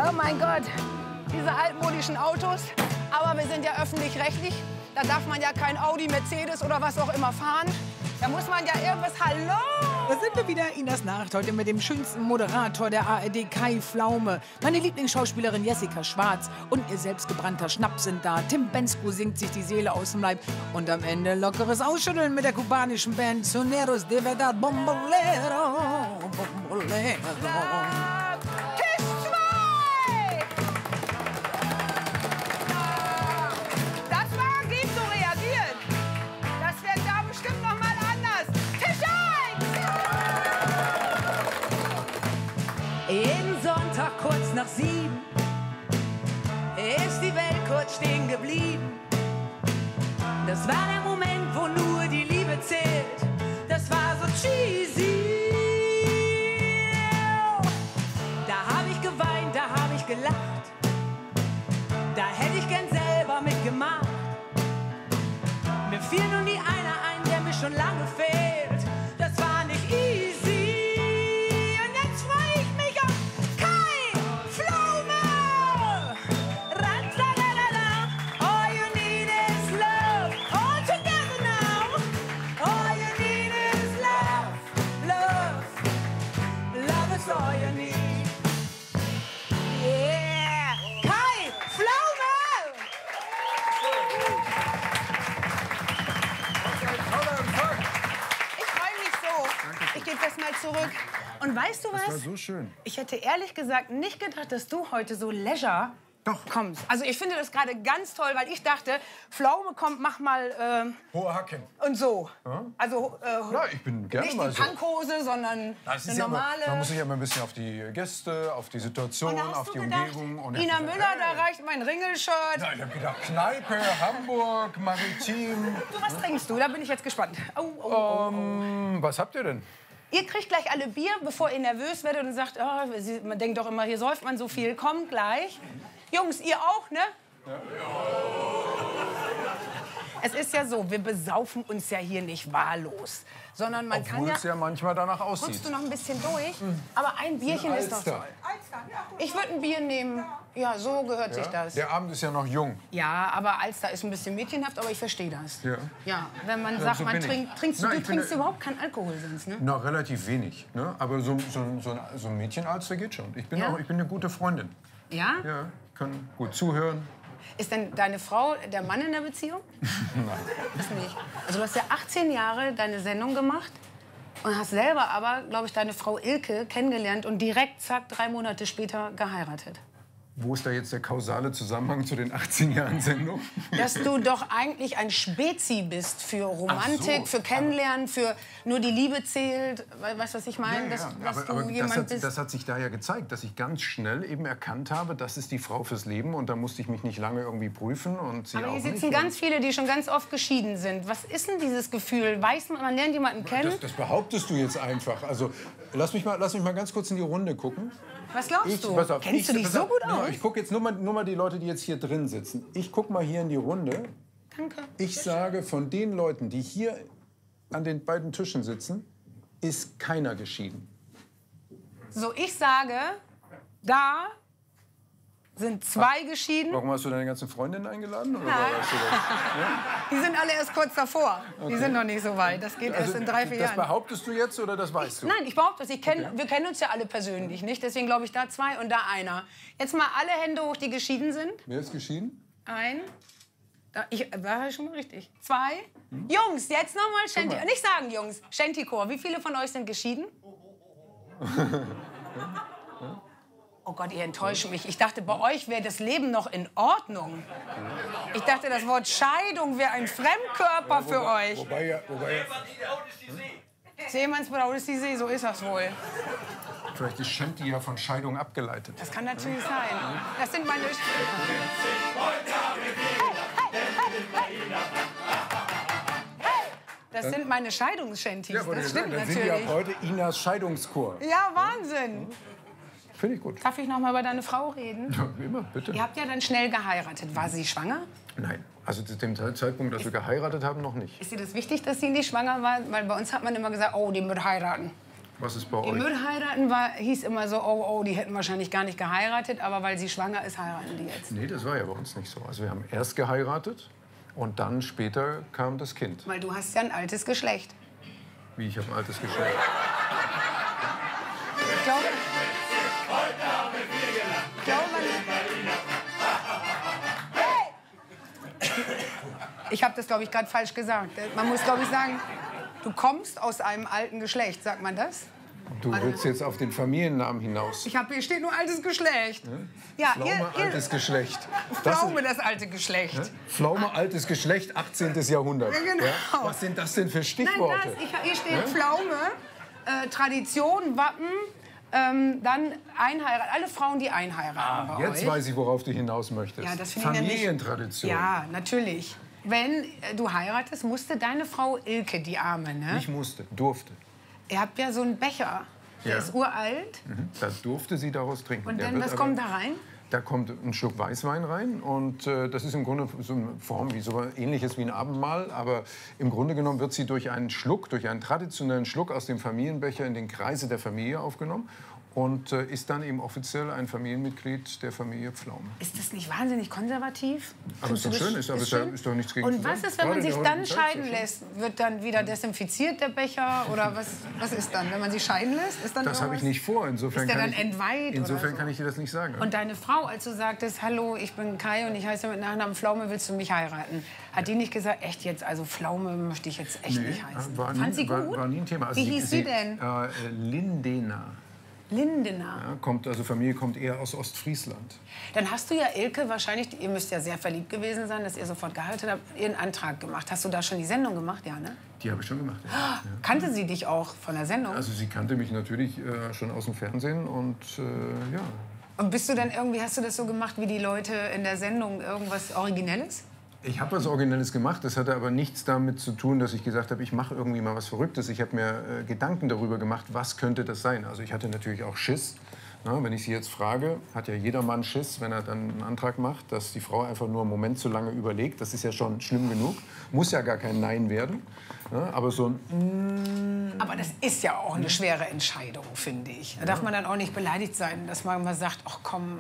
Oh mein Gott, diese altmodischen Autos. Aber wir sind ja öffentlich-rechtlich. Da darf man ja kein Audi, Mercedes oder was auch immer fahren. Da muss man ja irgendwas... Hallo! Da sind wir wieder, Inas Nacht, heute mit dem schönsten Moderator der ARD, Kai Pflaume. Meine Lieblingsschauspielerin Jessica Schwarz und ihr selbstgebrannter Schnaps sind da. Tim Bensko singt sich die Seele aus dem Leib. Und am Ende lockeres Ausschütteln mit der kubanischen Band Soneros de Verdad Bombolero. Bombolero. Tisch 2! Das war lieb so reagiert. Das wird da bestimmt noch mal anders. Tisch 1! Jeden Sonntag kurz nach 7 ist die Welt kurz stehen geblieben. Das war der Moment, wo nur die Liebe zählt. Das war so cheesy. Da hab ich geweint, da hab ich gelacht. Da hätte ich gern selber mitgemacht. Mir fiel nun nie einer ein, der mir schon lange fehlt. Das war nicht easy. Und jetzt freu ich mich auf Kai Pflaume. Ranzadadada. All you need is love. All together now. All you need is love. Love. Love is all you need. Yeah. Kai Pflaume. Ich freue mich so. Ich gebe das mal zurück. Und weißt du was? Das war so schön. Ich hätte ehrlich gesagt nicht gedacht, dass du heute so leisure kommst. Also ich finde das gerade ganz toll, weil ich dachte, Pflaume kommt, mach mal Hohe Hacken. und so. Ja? Also Ja, ich bin gerne nicht mal die so. Punkhose, sondern Das ist eine ja immer, normale. man muss sich ja immer ein bisschen auf die Gäste, auf die Situation, Und da hast auf du die gedacht, Umgebung. Und Ina ich hab Müller, gesagt, da reicht mein Ringelshirt. Nein, ich hab gedacht, Kneipe, Hamburg, Maritim. Du, was trinkst du? Da bin ich jetzt gespannt. Was habt ihr denn? Ihr kriegt gleich alle Bier, bevor ihr nervös werdet und sagt, oh, man denkt doch immer, hier säuft man so viel. Kommt gleich. Jungs, ihr auch, ne? Ja. Es ist ja so, wir besaufen uns ja hier nicht wahllos, sondern man kann Obwohl ja... es ja manchmal danach aussieht. Rutschst du noch ein bisschen durch? Aber ein Bierchen ist doch Alster. toll. Ich würde ein Bier nehmen. Ja, so gehört sich das. Der Abend ist ja noch jung. Ja, aber Alster ist ein bisschen mädchenhaft, aber ich verstehe das. Ja. Ja, wenn man sagt, so man bin ich. trinkst du, Na, du ich bin- trinkst überhaupt keinen Alkohol sonst, ne? Na, relativ wenig. Ne? Aber so ein Mädchenalster geht schon. Ich bin, Ja? auch, ich bin eine gute Freundin. Ja? Ja, kann gut zuhören. Ist denn deine Frau der Mann in der Beziehung? Nein. Das nicht. Also du hast ja 18 Jahre deine Sendung gemacht und hast selber aber, glaube ich, deine Frau Ilke kennengelernt und direkt, zack, 3 Monate später geheiratet. Wo ist da jetzt der kausale Zusammenhang zu den 18 Jahren Sendung? Dass du doch eigentlich ein Spezi bist für Romantik, Ach so. für Kennenlernen, für nur die Liebe zählt. Weißt du, was ich meine? Dass aber du jemand bist. das hat sich da ja gezeigt, dass ich ganz schnell eben erkannt habe, das ist die Frau fürs Leben und da musste ich mich nicht lange irgendwie prüfen und sie Aber auch hier sitzen nicht. ganz viele, die schon ganz oft geschieden sind. Was ist denn dieses Gefühl? Weiß man, man lernt jemanden kennen? Das behauptest du jetzt einfach. Also lass mich mal ganz kurz in die Runde gucken. Was glaubst du? Pass auf, Kennst du dich pass so auf, gut no, aus? Ich gucke jetzt nur mal die Leute, die jetzt hier drin sitzen. Ich gucke mal hier in die Runde. Danke. Ich sage, von den Leuten, die hier an den beiden Tischen sitzen, ist keiner geschieden. So, ich sage, da sind 2 geschieden. Warum hast du deine ganzen Freundinnen eingeladen? Oder weißt du das? Die sind alle erst kurz davor. Die sind noch nicht so weit. Das geht erst in 3, 4 Das Jahren. behauptest du jetzt oder das weißt du? Nein, ich behaupte das. Wir kennen uns ja alle persönlich nicht. Deswegen glaube ich, da 2 und da einer. Jetzt mal alle Hände hoch, die geschieden sind. Wer ist geschieden? Ein. War schon mal richtig. 2. Jungs, jetzt nochmal Shanty. Nicht sagen, Jungs. Shanty-Chor. Wie viele von euch sind geschieden? Oh Gott, ihr enttäuscht mich. Ich dachte, bei euch wäre das Leben noch in Ordnung. Ich dachte, das Wort Scheidung wäre ein Fremdkörper für euch. Wobei Seemannsbraut ist die See, so ist das wohl. vielleicht ist Shanty ja von Scheidung abgeleitet. Das kann natürlich sein. Das sind meine... Das sind meine Scheidungsshanties. Das stimmt dann sind wir ab natürlich. heute Inas Scheidungschor. Ja, Wahnsinn. Finde ich gut. Darf ich noch mal über deine Frau reden? Ja, wie immer, bitte. Ihr habt ja dann schnell geheiratet. War sie schwanger? Nein, also zu dem Zeitpunkt, dass wir geheiratet haben, noch nicht. Ist dir das wichtig, dass sie nicht schwanger war? Weil bei uns hat man immer gesagt, oh, die wird heiraten. Was ist bei Die euch? Müll heiraten hieß immer so, oh, die hätten wahrscheinlich gar nicht geheiratet, aber weil sie schwanger ist, heiraten die jetzt. Nee, das war ja bei uns nicht so. Also wir haben erst geheiratet und dann später kam das Kind. Weil du hast ja ein altes Geschlecht. Wie, ich habe ein altes Geschlecht. Ich glaube, ich habe das, glaube ich, gerade falsch gesagt. Man muss, glaube ich, sagen, du kommst aus einem alten Geschlecht, sagt man das? Du willst jetzt auf den Familiennamen hinaus. Hier steht nur altes Geschlecht. Ja, Pflaume, altes Geschlecht. Pflaume, das alte Geschlecht. Pflaume, altes Geschlecht, 18. Jahrhundert. Ja, genau. Ja? Was sind das denn für Stichworte? Nein, hier steht Pflaume, Tradition, Wappen, dann einheiraten. Alle Frauen, die einheiraten bei Jetzt euch. weiß ich, worauf du hinaus möchtest. Ja, das finde ich nämlich- Familientradition. Ja, natürlich. Wenn du heiratest, musste deine Frau Ilke, die Arme, ne? Ich musste, durfte. Ihr habt ja so einen Becher. Der Ja. ist uralt. Da durfte sie daraus trinken. Und Der dann, wird was aber- kommt da rein? Da kommt ein Schluck Weißwein rein und das ist im Grunde so eine Form wie so ähnliches wie ein Abendmahl, aber im Grunde genommen wird sie durch einen Schluck, durch einen traditionellen Schluck aus dem Familienbecher in den Kreise der Familie aufgenommen und ist dann eben offiziell ein Familienmitglied der Familie Pflaume. Ist das nicht wahnsinnig konservativ? Aber ist doch schön, ist doch nichts gegen Und zu was sagen. ist, wenn man Gerade in sich der dann heutigen Zeit scheiden ist das lässt? Wird dann wieder desinfiziert, der Becher? Oder was ist dann, wenn man sich scheiden lässt? Ist dann Das habe ich nicht vor. Insofern Ist der kann dann ich, entweiht insofern oder so? kann ich dir das nicht sagen. Und deine Frau, als du sagtest, hallo, ich bin Kai und ich heiße mit Nachnamen Pflaume, willst du mich heiraten? Hat die nicht gesagt, echt jetzt, also Pflaume möchte ich jetzt echt nicht heißen? Fand sie gut? War nie ein Thema. Also Wie hieß sie denn? Lindena. Lindener. Ja, Familie kommt eher aus Ostfriesland. Dann hast du ja Ilke wahrscheinlich, ihr müsst ja sehr verliebt gewesen sein, dass ihr sofort geheiratet habt, ihren Antrag gemacht. Hast du da schon die Sendung gemacht? Ja, ne? Die habe ich schon gemacht. Ja. Kannte sie dich auch von der Sendung? Also sie kannte mich natürlich schon aus dem Fernsehen und ja. Und bist du dann irgendwie, hast du das so gemacht wie die Leute in der Sendung, irgendwas Originelles? Ich habe was Originelles gemacht, das hatte aber nichts damit zu tun, dass ich gesagt habe, ich mache irgendwie mal was Verrücktes. Ich habe mir Gedanken darüber gemacht, was könnte das sein. Also ich hatte natürlich auch Schiss. Na, wenn ich Sie jetzt frage, hat ja jeder Mann Schiss, wenn er dann einen Antrag macht, dass die Frau einfach nur einen Moment zu lange überlegt. Das ist ja schon schlimm genug. Muss ja gar kein Nein werden. Na, aber so ein Aber das ist ja auch eine schwere Entscheidung, finde ich. Da darf man dann auch nicht beleidigt sein, dass man mal sagt, ach komm,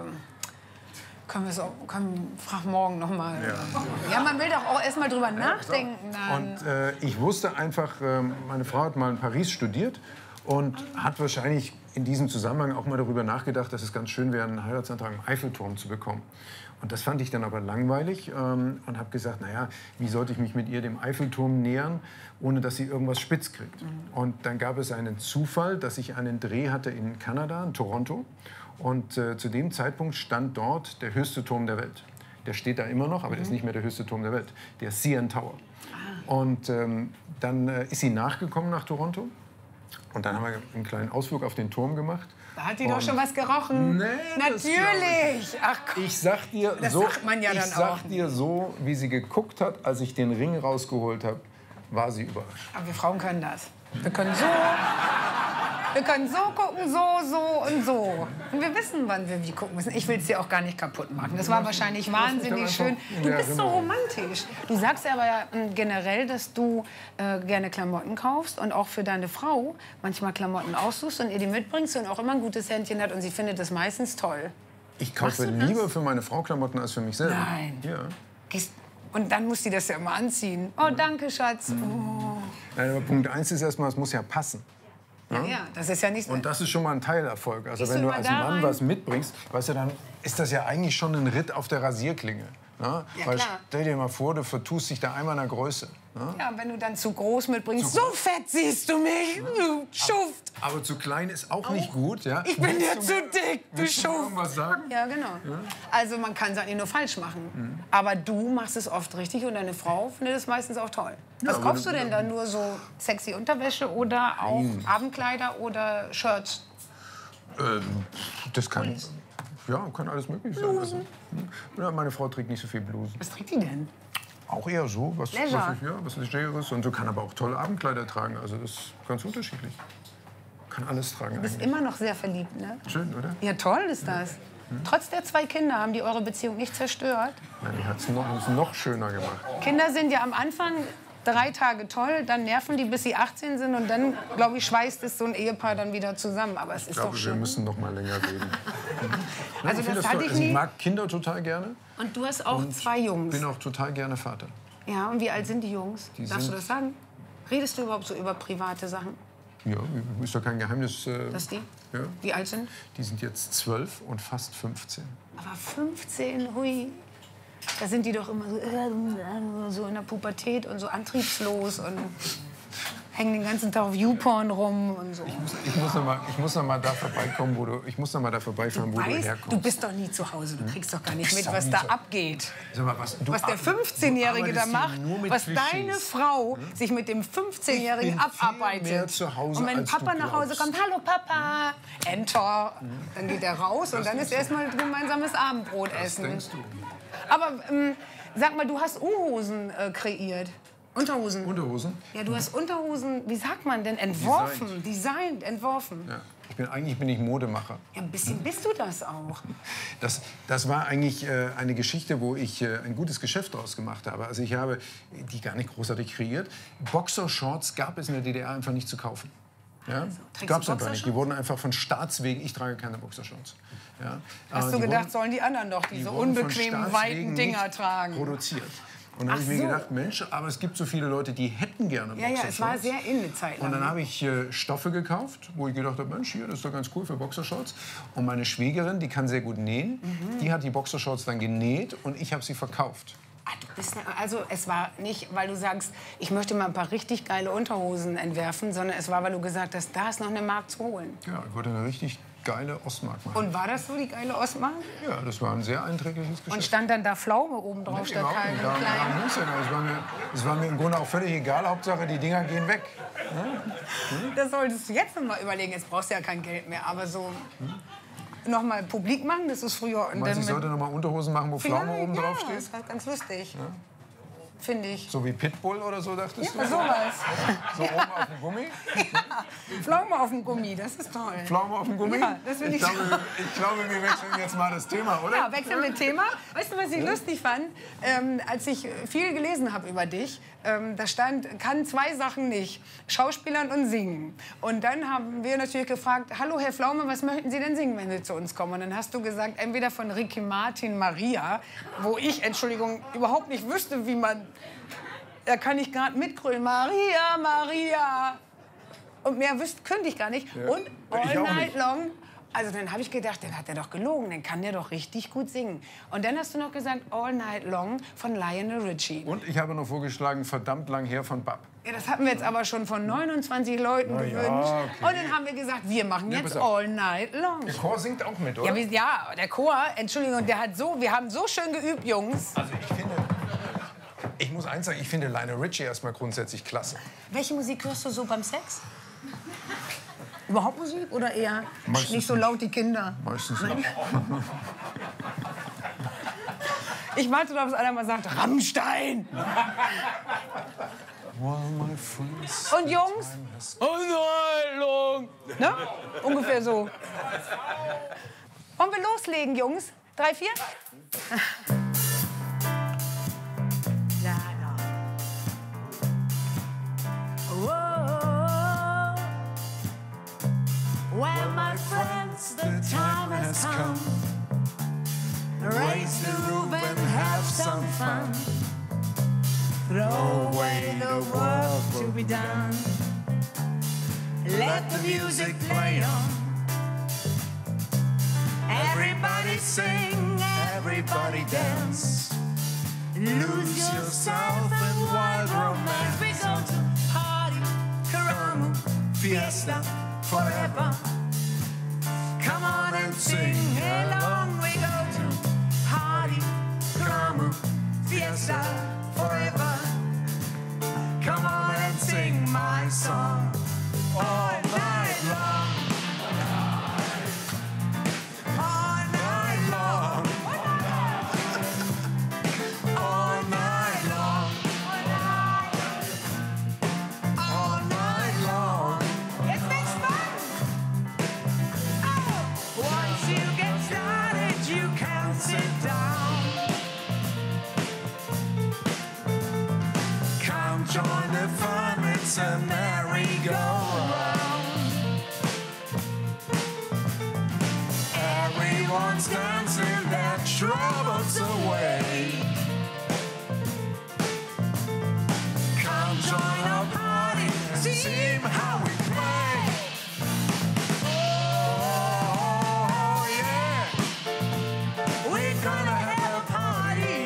frag morgen noch mal. Ja, man will doch auch erst mal drüber nachdenken. Dann. Und ich wusste einfach, meine Frau hat mal in Paris studiert und hat wahrscheinlich in diesem Zusammenhang auch mal darüber nachgedacht, dass es ganz schön wäre, einen Heiratsantrag im Eiffelturm zu bekommen. Und das fand ich dann aber langweilig und habe gesagt, naja, wie sollte ich mich mit ihr dem Eiffelturm nähern, ohne dass sie irgendwas spitz kriegt. Und dann gab es einen Zufall, dass ich einen Dreh hatte in Kanada, in Toronto. Und zu dem Zeitpunkt stand dort der höchste Turm der Welt. Der steht da immer noch, aber der ist nicht mehr der höchste Turm der Welt. Der CN Tower. Und dann ist sie nachgekommen nach Toronto. Und dann haben wir einen kleinen Ausflug auf den Turm gemacht. Da hat die doch schon was gerochen. Nee, das natürlich. Ach komm. Ich sag dir Das so, sagt man ja ich dann sag auch. dir so, wie sie geguckt hat, als ich den Ring rausgeholt habe, war sie überrascht. Aber wir Frauen können das. Wir können so gucken, so und so. Und wir wissen, wann wir wie gucken müssen. Ich will es dir auch gar nicht kaputt machen. Das war wahrscheinlich wahnsinnig schön. Du bist so romantisch. Du sagst aber ja generell, dass du gerne Klamotten kaufst und auch für deine Frau manchmal Klamotten aussuchst und ihr die mitbringst und auch immer ein gutes Händchen hat und sie findet das meistens toll. Ich kaufe Machst du das? lieber für meine Frau Klamotten als für mich selber. Nein. Ja. Und dann muss sie das ja immer anziehen. Oh, danke, Schatz. Oh. Nein, aber Punkt 1 ist erstmal, es muss ja passen. Ja, das ist ja nicht Und das ist schon mal ein Teilerfolg. Also Gehst wenn du du mal als da Mann rein? was mitbringst, weißt du, dann ist das ja eigentlich schon ein Ritt auf der Rasierklinge. Ne? Ja, Weil klar. stell dir mal vor, du vertust dich da einmal in der Größe. Ne? Ja, wenn du dann zu groß mitbringst, so fett siehst du mich, du Schuft. Aber zu klein ist auch nicht gut. Ja? Ich bin Willst dir du zu mir- dick, du willst du mir Schuft. irgendwas sagen? Ja, genau. Also man kann es eigentlich nur falsch machen. Aber du machst es oft richtig und deine Frau findet es meistens auch toll. Was aber kaufst du denn da? Nur so sexy Unterwäsche oder auch Abendkleider oder Shirts? Das kann, ja, kann alles möglich sein. Also, ja, meine Frau trägt nicht so viel Blusen. Was trägt die denn? Auch eher so, was Leisure. was Legeres. Und du kann aber auch tolle Abendkleider tragen. Also das ist ganz unterschiedlich. Kann alles tragen Du bist eigentlich. immer noch sehr verliebt, ne? Schön, oder? Ja, toll ist das. Trotz der 2 Kinder haben die eure Beziehung nicht zerstört. Nein, die hat es noch schöner gemacht. Kinder sind ja am Anfang 3 Tage toll, dann nerven die, bis sie 18 sind und dann, glaube ich, schweißt es so ein Ehepaar dann wieder zusammen. Aber es ist doch schön. Wir müssen noch mal länger reden. Also das hatte ich nie. Ich mag Kinder total gerne. Und du hast auch 2 Jungs. Ich bin auch total gerne Vater. Ja, und wie alt sind die Jungs? Darfst du das sagen? Redest du überhaupt so über private Sachen? Ja, ist doch kein Geheimnis. Dass die? Ja. Wie alt sind? Die sind jetzt 12 und fast 15. Aber 15, hui. Da sind die doch immer so in der Pubertät und so antriebslos und hängen den ganzen Tag auf YouPorn rum und so. Ich muss noch mal da vorbeikommen, wo du herkommst. Du bist doch nie zu Hause. Du kriegst doch gar nicht mit, was da abgeht. Sag mal, Was der 15-Jährige da macht, was deine Frau sich mit dem 15-Jährigen abarbeitet. Mehr zu Hause, und wenn als Papa du nach Hause kommt, hallo Papa, Enter, dann geht er raus und dann ist erstmal gemeinsames Abendbrot essen. Denkst du? Aber sag mal, du hast U-Hosen kreiert. Unterhosen. Unterhosen? Ja, du hast Unterhosen, wie sagt man denn, entworfen, designt, entworfen. Ja. Eigentlich bin ich Modemacher. Ja, ein bisschen bist du das auch. Das war eigentlich eine Geschichte, wo ich ein gutes Geschäft daraus gemacht habe. Also ich habe die gar nicht großartig kreiert. Boxershorts gab es in der DDR einfach nicht zu kaufen. Ja? Also, Gab es einfach nicht. Die wurden einfach von Staatswegen, ich trage keine Boxershorts. Ja? Hast du gedacht, sollen die anderen doch diese unbequemen, weiten Dinger tragen? Produziert. Und dann habe ich mir gedacht, Mensch, aber es gibt so viele Leute, die hätten gerne Boxershorts. Ja, es war sehr in eine Zeit lang. Und dann habe ich Stoffe gekauft, wo ich gedacht habe, Mensch, hier, das ist doch ganz cool für Boxershorts. Und meine Schwägerin, die kann sehr gut nähen, die hat die Boxershorts dann genäht und ich habe sie verkauft. Also es war nicht, weil du sagst, ich möchte mal ein paar richtig geile Unterhosen entwerfen, sondern es war, weil du gesagt hast, da ist noch eine Mark zu holen. Ja, ich wollte eine richtig geile Ostmark machen. Und war das so, die geile Ostmark? Ja, das war ein sehr einträgliches Geschäft. Und stand dann da Pflaume oben drauf statt keine kleinen? Es war mir im Grunde auch völlig egal, Hauptsache die Dinger gehen weg. Das solltest du jetzt noch mal überlegen, jetzt brauchst du ja kein Geld mehr, aber so... noch mal publik machen, das ist früher... Und ich sollte noch mal Unterhosen machen, wo Pflaume oben drauf steht? Das war ganz lustig. Ja. Finde ich. So wie Pitbull oder so, dachtest du? Ja, sowas. So oben auf dem Gummi? Ja, Pflaume auf dem Gummi, das ist toll. Pflaume auf dem Gummi? Ja, das finde ich ich glaube, wir wechseln jetzt mal das Thema, oder? Ja, wechseln wir Thema. Weißt du, was ich lustig fand? Als ich viel gelesen habe über dich, da stand, kann 2 Sachen nicht, Schauspielern und Singen. Und dann haben wir natürlich gefragt, hallo Herr Pflaume, was möchten Sie denn singen, wenn Sie zu uns kommen? Und dann hast du gesagt, entweder von Ricky Martin, Maria, wo ich, Entschuldigung, überhaupt nicht wüsste, wie man... Da kann ich gerade mitgrölen, Maria, Maria. Und mehr könnte ich gar nicht. Ja. Und All Night Long. Also dann habe ich gedacht, den hat er doch gelogen, den kann der doch richtig gut singen. Und dann hast du noch gesagt, All Night Long von Lionel Richie. Und ich habe noch vorgeschlagen, verdammt lang her von Bab. Ja, das hatten wir jetzt aber schon von 29 Leuten gewünscht. Ja, okay. Und dann haben wir gesagt, wir machen jetzt All Night Long. Der Chor singt auch mit, oder? Ja, der Chor, Entschuldigung, wir haben so schön geübt, Jungs. Also ich muss eins sagen, ich finde Lionel Richie erstmal grundsätzlich klasse. Welche Musik hörst du so beim Sex? Überhaupt Musik oder eher meistens nicht so laut die Kinder? Meistens nicht. Ich warte, dass einer mal sagt, Rammstein. Und Jungs? Anheilung. Ne? Ungefähr so. Wollen wir loslegen, Jungs? 3, 4? Well, my friends, the time has come. Raise the roof and have some fun. Throw away the work to be done. Let the music play on. Everybody sing, everybody dance. Lose yourself in wild romance. We go to party, karamu, fiesta. Forever. Come on and sing along. We go to party, drama, fiesta, forever. Come on and sing my song all night long. All night long. All night long. All night long. Once you get started. one's dancing their troubles away. Come join our party and see how we play. Oh, yeah. We're gonna have a party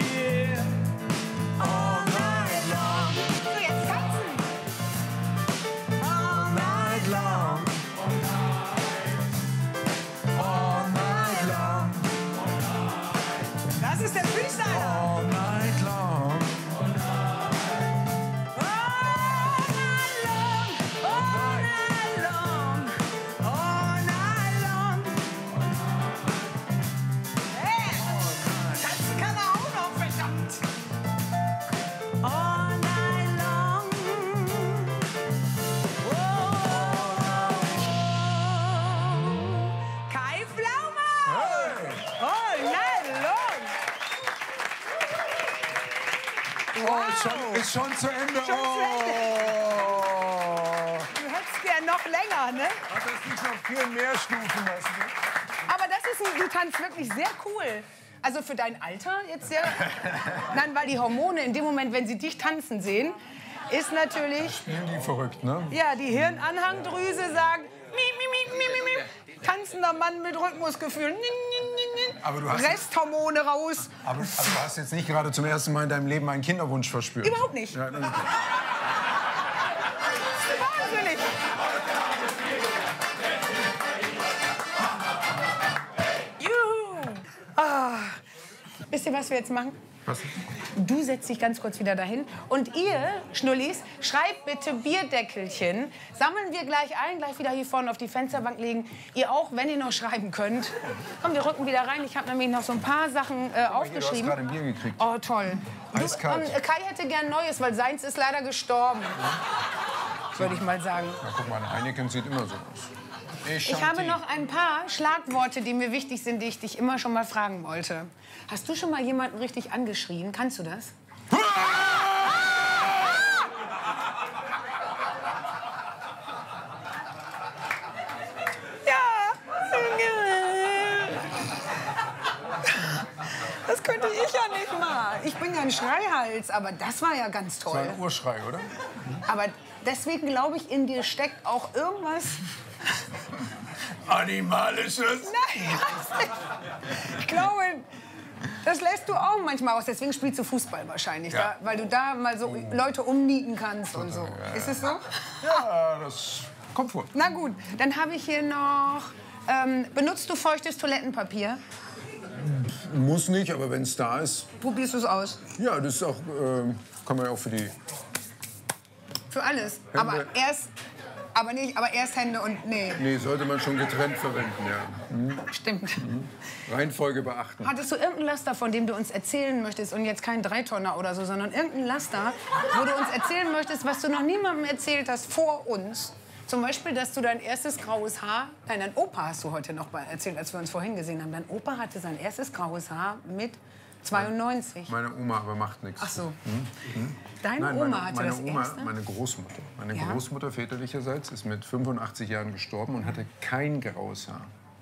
all night long. So, jetzt tanzen. All night long. All night long. Das ist der Freestyler. All night long. Ist schon zu Ende. Schon zu Ende. Du hättest ja noch länger, ne? Hat das nicht noch viel mehr Stufen lassen? Aber das ist du tanzt wirklich sehr cool. Also für dein Alter jetzt sehr. Nein, weil die Hormone in dem Moment, wenn sie dich tanzen sehen, ist natürlich. Spielen die verrückt, ne? Ja, die Hirnanhangdrüse sagt. Tanzender Mann mit Rhythmusgefühl. Aber du hast Resthormone raus. Aber du hast jetzt nicht gerade zum ersten Mal in deinem Leben einen Kinderwunsch verspürt. Überhaupt nicht. Ja, Wahnsinnig. Juhu. Wisst ihr, was wir jetzt machen? was? Du setzt dich ganz kurz wieder dahin. Und ihr, Schnullis, schreibt bitte Bierdeckelchen. Sammeln wir gleich ein, gleich wieder hier vorne auf die Fensterbank legen. Ihr auch, wenn ihr noch schreiben könnt. Komm, wir rücken wieder rein. Ich habe nämlich noch so ein paar Sachen aufgeschrieben. Du hast gerade ein Bier gekriegt. Oh, toll. Eiskalt. Kai hätte gern Neues, weil seins ist leider gestorben. Würde ich mal sagen. Na, guck mal, ein Heineken sieht immer so aus. Ich habe noch ein paar Schlagworte, die mir wichtig sind, die ich dich immer schon mal fragen wollte. Hast du schon mal jemanden richtig angeschrien? Kannst du das? Ja. Das könnte ich ja nicht mal. Ich bin ja ein Schreihals, aber das war ja ganz toll. Das war ein Urschrei, oder? Aber deswegen glaube ich, in dir steckt auch irgendwas. Animalisches. Nein, ich glaube, das lässt du auch manchmal aus. Deswegen spielst du Fußball wahrscheinlich, Ja. weil du da mal so Leute umnieten kannst und so. Ja. Ist es so? Ja, das kommt vor. Na gut, dann habe ich hier noch. Benutzt du feuchtes Toilettenpapier? Muss nicht, aber wenn es da ist. Probierst du es aus? Ja, das ist auch, kann man ja auch für die. Für alles. Hände. Aber erst Hände und. Nee, Nee, sollte man schon getrennt verwenden, ja. stimmt. Reihenfolge beachten. Hattest du irgendein Laster, von dem du uns erzählen möchtest, und jetzt kein Dreitonner oder so, sondern irgendein Laster, wo du uns erzählen möchtest, was du noch niemandem erzählt hast vor uns? Zum Beispiel, dass du dein erstes graues Haar, nein, dein Opa hast du heute noch mal erzählt, als wir uns vorhin gesehen haben. Dein Opa hatte sein erstes graues Haar mit 92. Meine Oma aber macht nichts. Ach so. Deine Nein, Oma hatte meine das Oma, erste? meine Großmutter. Meine Ja? Großmutter väterlicherseits ist mit 85 Jahren gestorben und hatte kein graues Haar.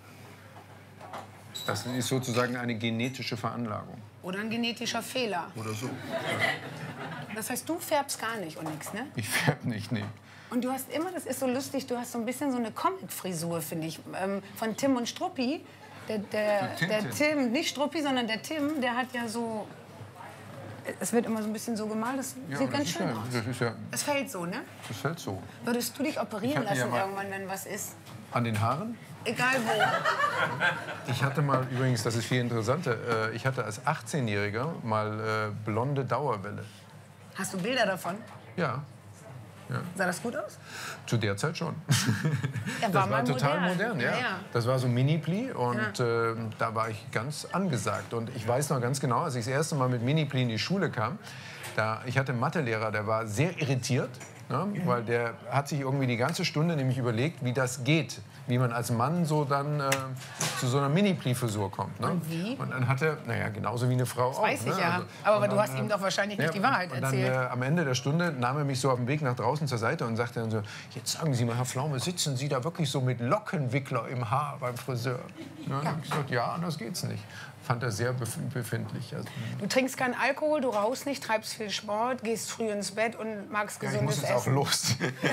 Das ist sozusagen eine genetische Veranlagung. Oder ein genetischer Fehler. Oder so. Das heißt, du färbst gar nicht und nix, ne? Ich färb nicht, nee. Und du hast immer, das ist so lustig, du hast so ein bisschen so eine Comic-Frisur, finde ich, von Tim und Struppi. Der Tim, nicht Struppi, sondern der Tim, der hat ja so, es wird immer so ein bisschen so gemalt, das Ja, sieht das ganz ist schön ja, aus. das ist ja, Das fällt so, ne? das fällt so. Würdest du dich operieren Ich hatte ja lassen mal- irgendwann, wenn was ist? An den Haaren? Egal wo. Ich hatte mal, übrigens, das ist viel interessanter, ich hatte als 18-Jähriger mal blonde Dauerwelle. Hast du Bilder davon? Ja, Sah das gut aus? zu der Zeit schon. Er Das war mal total modern, ja. Ja, ja. Das war so Mini-Pli und da war ich ganz angesagt. Und ich weiß noch ganz genau, als ich das erste Mal mit Mini-Pli in die Schule kam, ich hatte einen Mathelehrer, der war sehr irritiert, ne, weil der hat sich irgendwie die ganze Stunde nämlich überlegt, wie das geht. Wie man als Mann so dann zu so einer Mini-Pli-Frisur kommt. Ne? Und wie? Und dann hat er, naja, genauso wie eine Frau auch. Weiß ich ne? ja. Also, aber und du dann, hast ihm doch wahrscheinlich nicht die Wahrheit und erzählt. dann am Ende der Stunde nahm er mich so auf dem Weg nach draußen zur Seite und sagte dann so, jetzt sagen Sie mal, Herr Pflaume, sitzen Sie da wirklich so mit Lockenwickler im Haar beim Friseur? Ja, dann hab ich gesagt, ja, anders geht's nicht. Fand er sehr befindlich. Also, Du trinkst keinen Alkohol, du rauchst nicht, treibst viel Sport, gehst früh ins Bett und magst ja, ich gesundes muss jetzt auch Essen. los.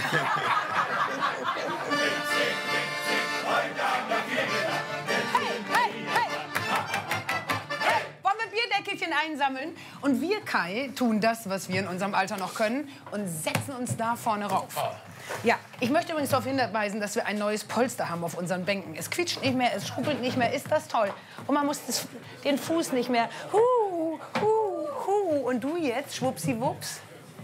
Wollen wir Bierdeckelchen einsammeln? Und wir, Kai, tun das, was wir in unserem Alter noch können und setzen uns da vorne rauf. Ja, ich möchte übrigens darauf hinweisen, dass wir ein neues Polster haben auf unseren Bänken. Es quietscht nicht mehr, es schrubbelt nicht mehr. Ist das toll? Und man muss den Fuß nicht mehr Und du jetzt, schwuppsiwupps.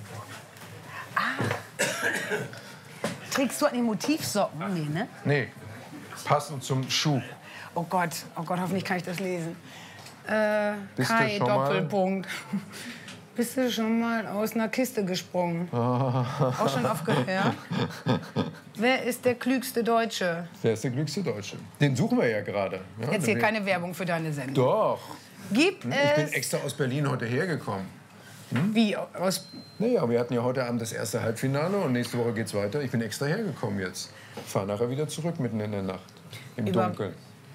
Trägst du eigentlich Motivsocken? Nee, ne? Nee, passend zum Schuh. Oh Gott, hoffentlich kann ich das lesen. Bist du Kai, schon mal- Doppelpunkt. Bist du schon mal aus einer Kiste gesprungen? Auch schon oft gehört? Wer ist der klügste Deutsche? Wer ist der klügste Deutsche? Den suchen wir ja gerade. Ja, Jetzt hier den- keine Werbung für deine Sendung. Doch. Gibt Ich bin es... extra aus Berlin heute hergekommen. Wie? Aus, Naja, wir hatten ja heute Abend das erste Halbfinale und nächste Woche geht's weiter. Ich bin extra hergekommen jetzt. Fahr nachher wieder zurück mitten in der Nacht. Im Über- Dunkeln.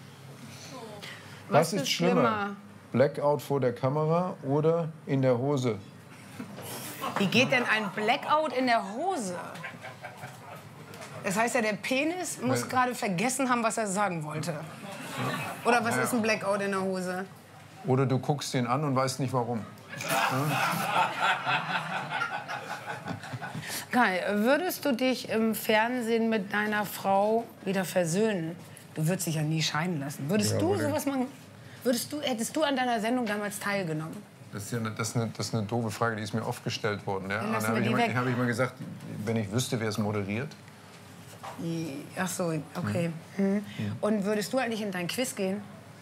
was ist schlimmer? Blackout vor der Kamera oder in der Hose? Wie geht denn ein Blackout in der Hose? Das heißt ja, der Penis muss gerade vergessen haben, was er sagen wollte. Oder was ist ein Blackout in der Hose? Oder du guckst ihn an und weißt nicht warum. Kai, würdest du dich im Fernsehen mit deiner Frau wieder versöhnen? Du würdest dich ja nie scheiden lassen. Würdest Ja, du aber- sowas machen? Hättest du an deiner Sendung damals teilgenommen? Das ist eine doofe Frage, die ist mir oft gestellt worden. Ja? Dann Und lassen da wir habe die ich, weg. hab ich mal gesagt, wenn ich wüsste, wer es moderiert. Ach so, okay. Und würdest du eigentlich in dein Quiz gehen?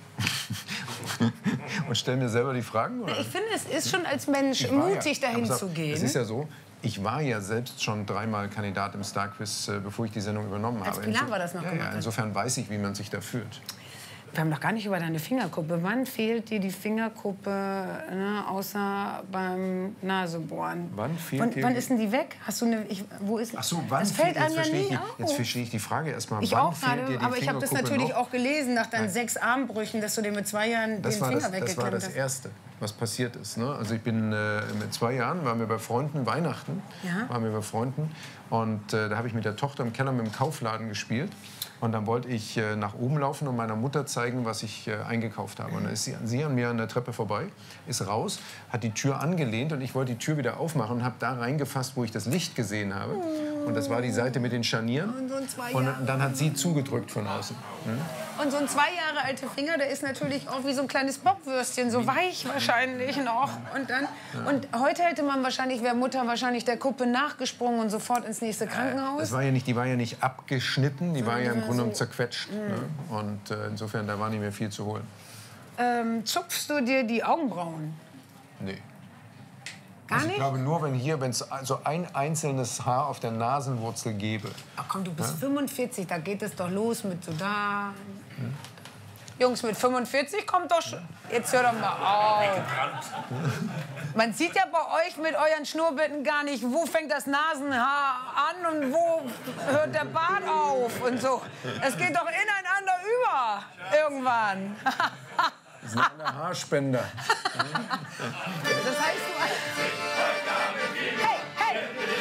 Und stell mir selber die Fragen? Oder? Ich finde, es ist schon als Mensch Ich war mutig, ja, dahin aber zu gehen. Es ist ja so, ich war ja selbst schon 3-mal Kandidat im Starquiz, bevor ich die Sendung übernommen Als habe. Pilar war das noch ja, gemacht ja, hat. insofern weiß ich, wie man sich da fühlt. Wir haben noch gar nicht über deine Fingerkuppe. Wann fehlt dir die Fingerkuppe, ne, außer beim Nasebohren? Wann fehlt dir Wann die- ist denn die weg? Hast du eine? Wo ist? Ach so, wann das fällt einem ja nie Jetzt auf. verstehe ich die Frage erstmal. Ich wann auch fehlt dir gerade, die aber ich habe das Fingerkuppe natürlich noch? auch gelesen nach deinen 6 Armbrüchen, dass du dir mit 2 Jahren Das den war Finger das weggeklemmt hast. Erste, was passiert ist. Ne? Also ich bin mit 2 Jahren, waren wir bei Freunden, Weihnachten, Ja. waren wir bei Freunden. Und da habe ich mit der Tochter im Keller mit dem Kaufladen gespielt. Und dann wollte ich nach oben laufen und meiner Mutter zeigen, was ich eingekauft habe. Und dann ist sie an mir an der Treppe vorbei, ist raus, hat die Tür angelehnt und ich wollte die Tür wieder aufmachen und habe da reingefasst, wo ich das Licht gesehen habe. Und das war die Seite mit den Scharnieren. Und so ein 2 Und Jahre. dann hat sie zugedrückt von außen. Und so ein 2 Jahre alter Finger, der ist natürlich auch wie so ein kleines Bockwürstchen, so weich wahrscheinlich noch. Und heute hätte man wahrscheinlich, wäre Mutter wahrscheinlich der Kuppe nachgesprungen und sofort ins nächste Krankenhaus. Die war ja nicht abgeschnitten, die war ja im Grunde genommen zerquetscht. Ne? Und insofern, da war nicht mehr viel zu holen. Zupfst du dir die Augenbrauen? Nee. Gar Also ich nicht? glaube nur, wenn es so ein einzelnes Haar auf der Nasenwurzel gäbe. Ach komm, du bist 45, da geht es doch los mit so da. Jungs, mit 45 kommt doch schon. Jetzt hör doch mal auf. Man sieht ja bei euch mit euren Schnurrbärten gar nicht, wo fängt das Nasenhaar an und wo hört der Bart auf und so. Es geht doch ineinander über irgendwann. Das ist ein Haarspender. Das heißt, du... Hey, hey!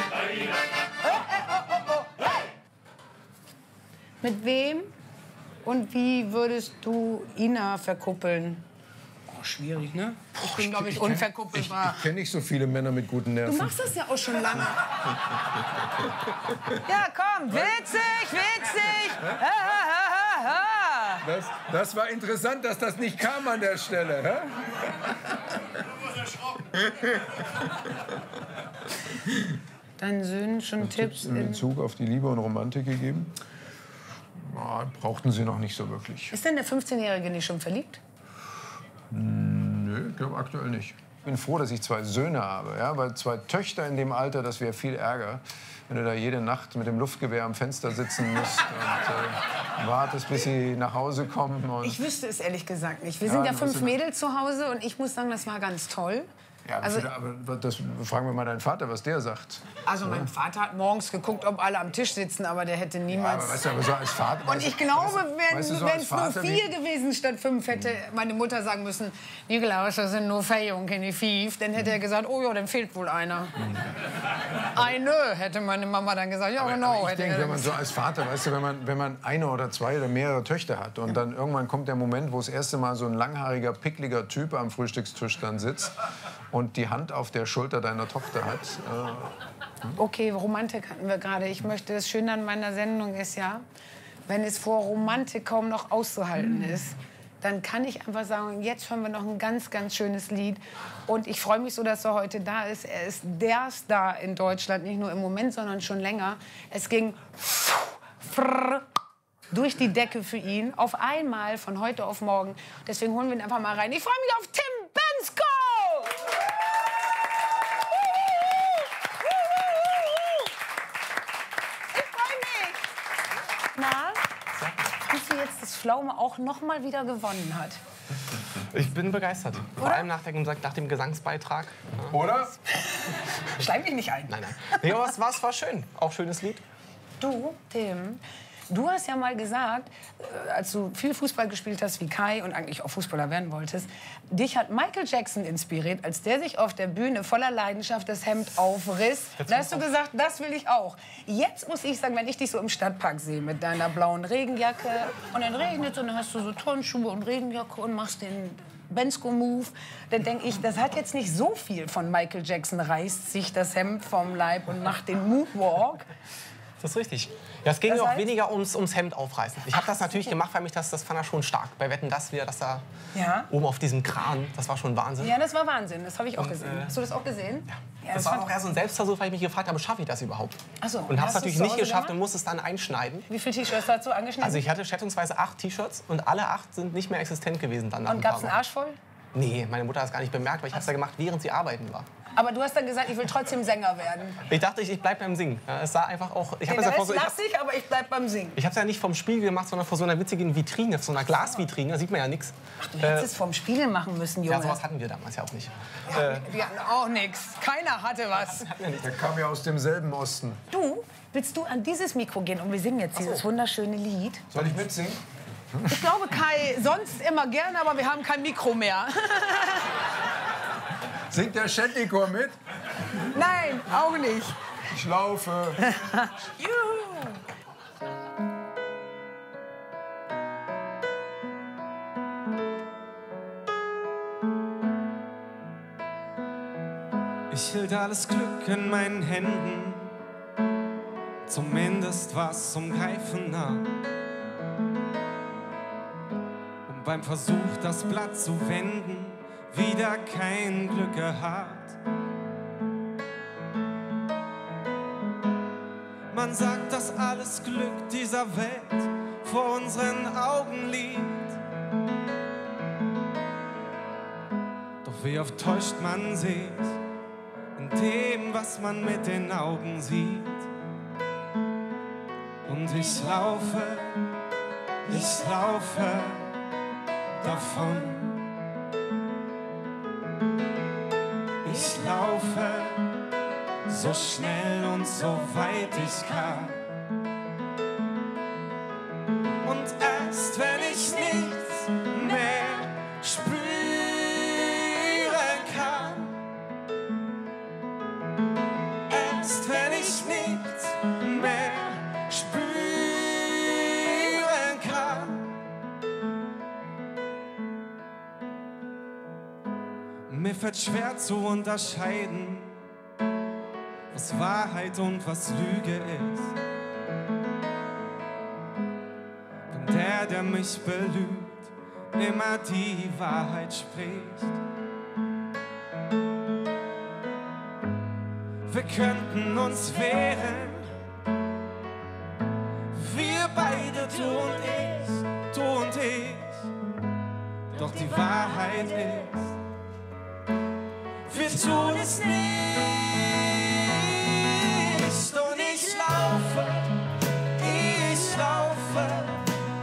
Hey! Mit wem und wie würdest du Ina verkuppeln? Oh, schwierig, ne? Ich bin, glaube ich, unverkuppelbar. Ich kenne nicht so viele Männer mit guten Du Nerven. machst das ja auch schon lange. Ja, komm, witzig, witzig. Das war interessant, dass das nicht kam an der Stelle. Hä? Deinen Söhnen schon Tipps In in... Bezug auf die Liebe und Romantik gegeben? Ja, brauchten sie noch nicht so wirklich. Ist denn der 15-Jährige nicht schon verliebt? Nö, ich glaube aktuell nicht. Ich bin froh, dass ich 2 Söhne habe, ja? Weil 2 Töchter in dem Alter, das wäre viel Ärger, wenn du da jede Nacht mit dem Luftgewehr am Fenster sitzen musst. Und, wartest, bis sie nach Hause kommen. Und Ich wüsste es ehrlich gesagt nicht. Wir sind ja 5 Mädels zu Hause und ich muss sagen, das war ganz toll. ja, aber das fragen wir mal deinen Vater, was der sagt. Also mein Vater hat morgens geguckt, ob alle am Tisch sitzen, aber der hätte Ja, niemals... aber weißt du, aber so als Vater, Und ich glaube, wenn weißt du, so es als nur Vater, 4 gewesen statt 5, hätte meine Mutter sagen müssen, Nikolaus, das sind nur 4 Jungs, keine 5. Dann hätte er gesagt, oh ja, dann fehlt wohl einer. Eine, hätte meine Mama dann gesagt, ja genau. Aber ich hätte denke, er wenn man so als Vater, weißt du, wenn man eine oder 2 oder mehrere Töchter hat und dann irgendwann kommt der Moment, wo das erste Mal so ein langhaariger, pickliger Typ am Frühstückstisch dann sitzt und die Hand auf der Schulter deiner Tochter hat. Okay, Romantik hatten wir gerade. Ich möchte, das Schöne an meiner Sendung ist ja, wenn es vor Romantik kaum noch auszuhalten ist, dann kann ich einfach sagen, jetzt hören wir noch ein ganz, ganz schönes Lied. Und ich freue mich so, dass er heute da ist. Er ist der Star in Deutschland, nicht nur im Moment, sondern schon länger. Es ging durch die Decke für ihn, auf einmal, von heute auf morgen. Deswegen holen wir ihn einfach mal rein. Ich freue mich auf Tim Bendzko! Na, findest du jetzt, dass Pflaume auch noch mal wieder gewonnen hat? Ich bin begeistert. Vor allem nach dem Gesangsbeitrag. Oder? Schleim dich nicht ein. Nein, nein. Nee, aber es war schön. Auch schönes Lied. Du, Tim, du hast ja mal gesagt, als du viel Fußball gespielt hast wie Kai und eigentlich auch Fußballer werden wolltest, dich hat Michael Jackson inspiriert, als der sich auf der Bühne voller Leidenschaft das Hemd aufriss. Da hast du gesagt, das will ich auch. Jetzt muss ich sagen, wenn ich dich so im Stadtpark sehe mit deiner blauen Regenjacke und dann regnet und dann hast du so Turnschuhe und Regenjacke und machst den Bendzko-Move, dann denke ich, das hat jetzt nicht so viel von Michael Jackson, reißt sich das Hemd vom Leib und macht den Moonwalk. Das ist richtig. Ja, es ging Das mir auch heißt- weniger ums Hemd aufreißen. Ich habe das natürlich gemacht, weil mich das fand er schon stark. Bei Wetten, dass wir das da Ja. oben auf diesem Kran, das war schon Wahnsinn. Ja, das war Wahnsinn. Das habe ich auch gesehen. Hast du das auch gesehen? Ja. Das war auch eher so ein Selbstversuch, weil ich mich gefragt habe, schaffe ich das überhaupt? Ach so, Und habe hast es du natürlich zu nicht Hause geschafft gemacht? und musste es dann einschneiden. Wie viele T-Shirts hast du angeschnitten? Also ich hatte schätzungsweise 8 T-Shirts und alle 8 sind nicht mehr existent gewesen dann nach und ein gab paar es einen Wochen. Arsch voll? Nee, meine Mutter hat es gar nicht bemerkt, weil ich habe es ja gemacht, während sie arbeiten war. Aber du hast dann gesagt, ich will trotzdem Sänger werden. Ich dachte, ich bleib beim Singen. Ja, es sah einfach auch. Ich habe Den es ja Rest lasse ich, aber ich bleib beim Singen. ja nicht vom Spiegel gemacht, sondern vor so einer witzigen Vitrine, vor so einer Glasvitrine. Da sieht man ja nichts. Du hättest es vom Spiegel machen müssen, Junge. Ja, sowas hatten wir damals ja auch nicht. Wir hatten auch nichts. Keiner hatte was. Der kam ja aus demselben Osten. Du, willst du an dieses Mikro gehen und wir singen jetzt dieses wunderschöne Lied? Soll ich mitsingen? Ich glaube, Kai, sonst immer gerne, aber wir haben kein Mikro mehr. Singt der Shantychor mit? Nein, auch nicht. Ich laufe. Juhu. Ich hielt alles Glück in meinen Händen, zumindest was zum Greifen nah. Und beim Versuch, das Blatt zu wenden, wieder kein Glück gehabt. Man sagt, dass alles Glück dieser Welt vor unseren Augen liegt. Doch wie oft täuscht man sich in dem, was man mit den Augen sieht. Und ich laufe davon. Ich laufe so schnell und so weit ich kann. Und erst wenn ich nichts mehr spüren kann, erst wenn ich nichts mehr spüren kann, mir fällt schwer zu unterscheiden, was Wahrheit und was Lüge ist. Wenn der mich belügt, immer die Wahrheit spricht. Wir könnten uns wehren, wir beide, du und ich. Doch die Wahrheit ist, wir tun es nicht. Und ich laufe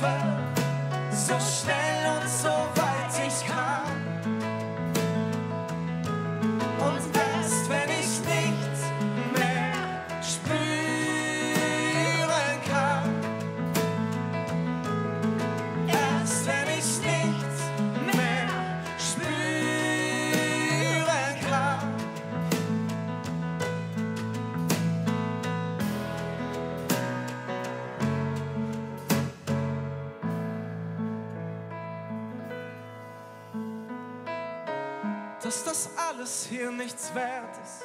laufe so schnell und so weit ich kann. Und erst wenn ich nichts mehr spüren kann, erst wenn ich nichts mehr spüren kann, dass das alles hier nichts wert ist,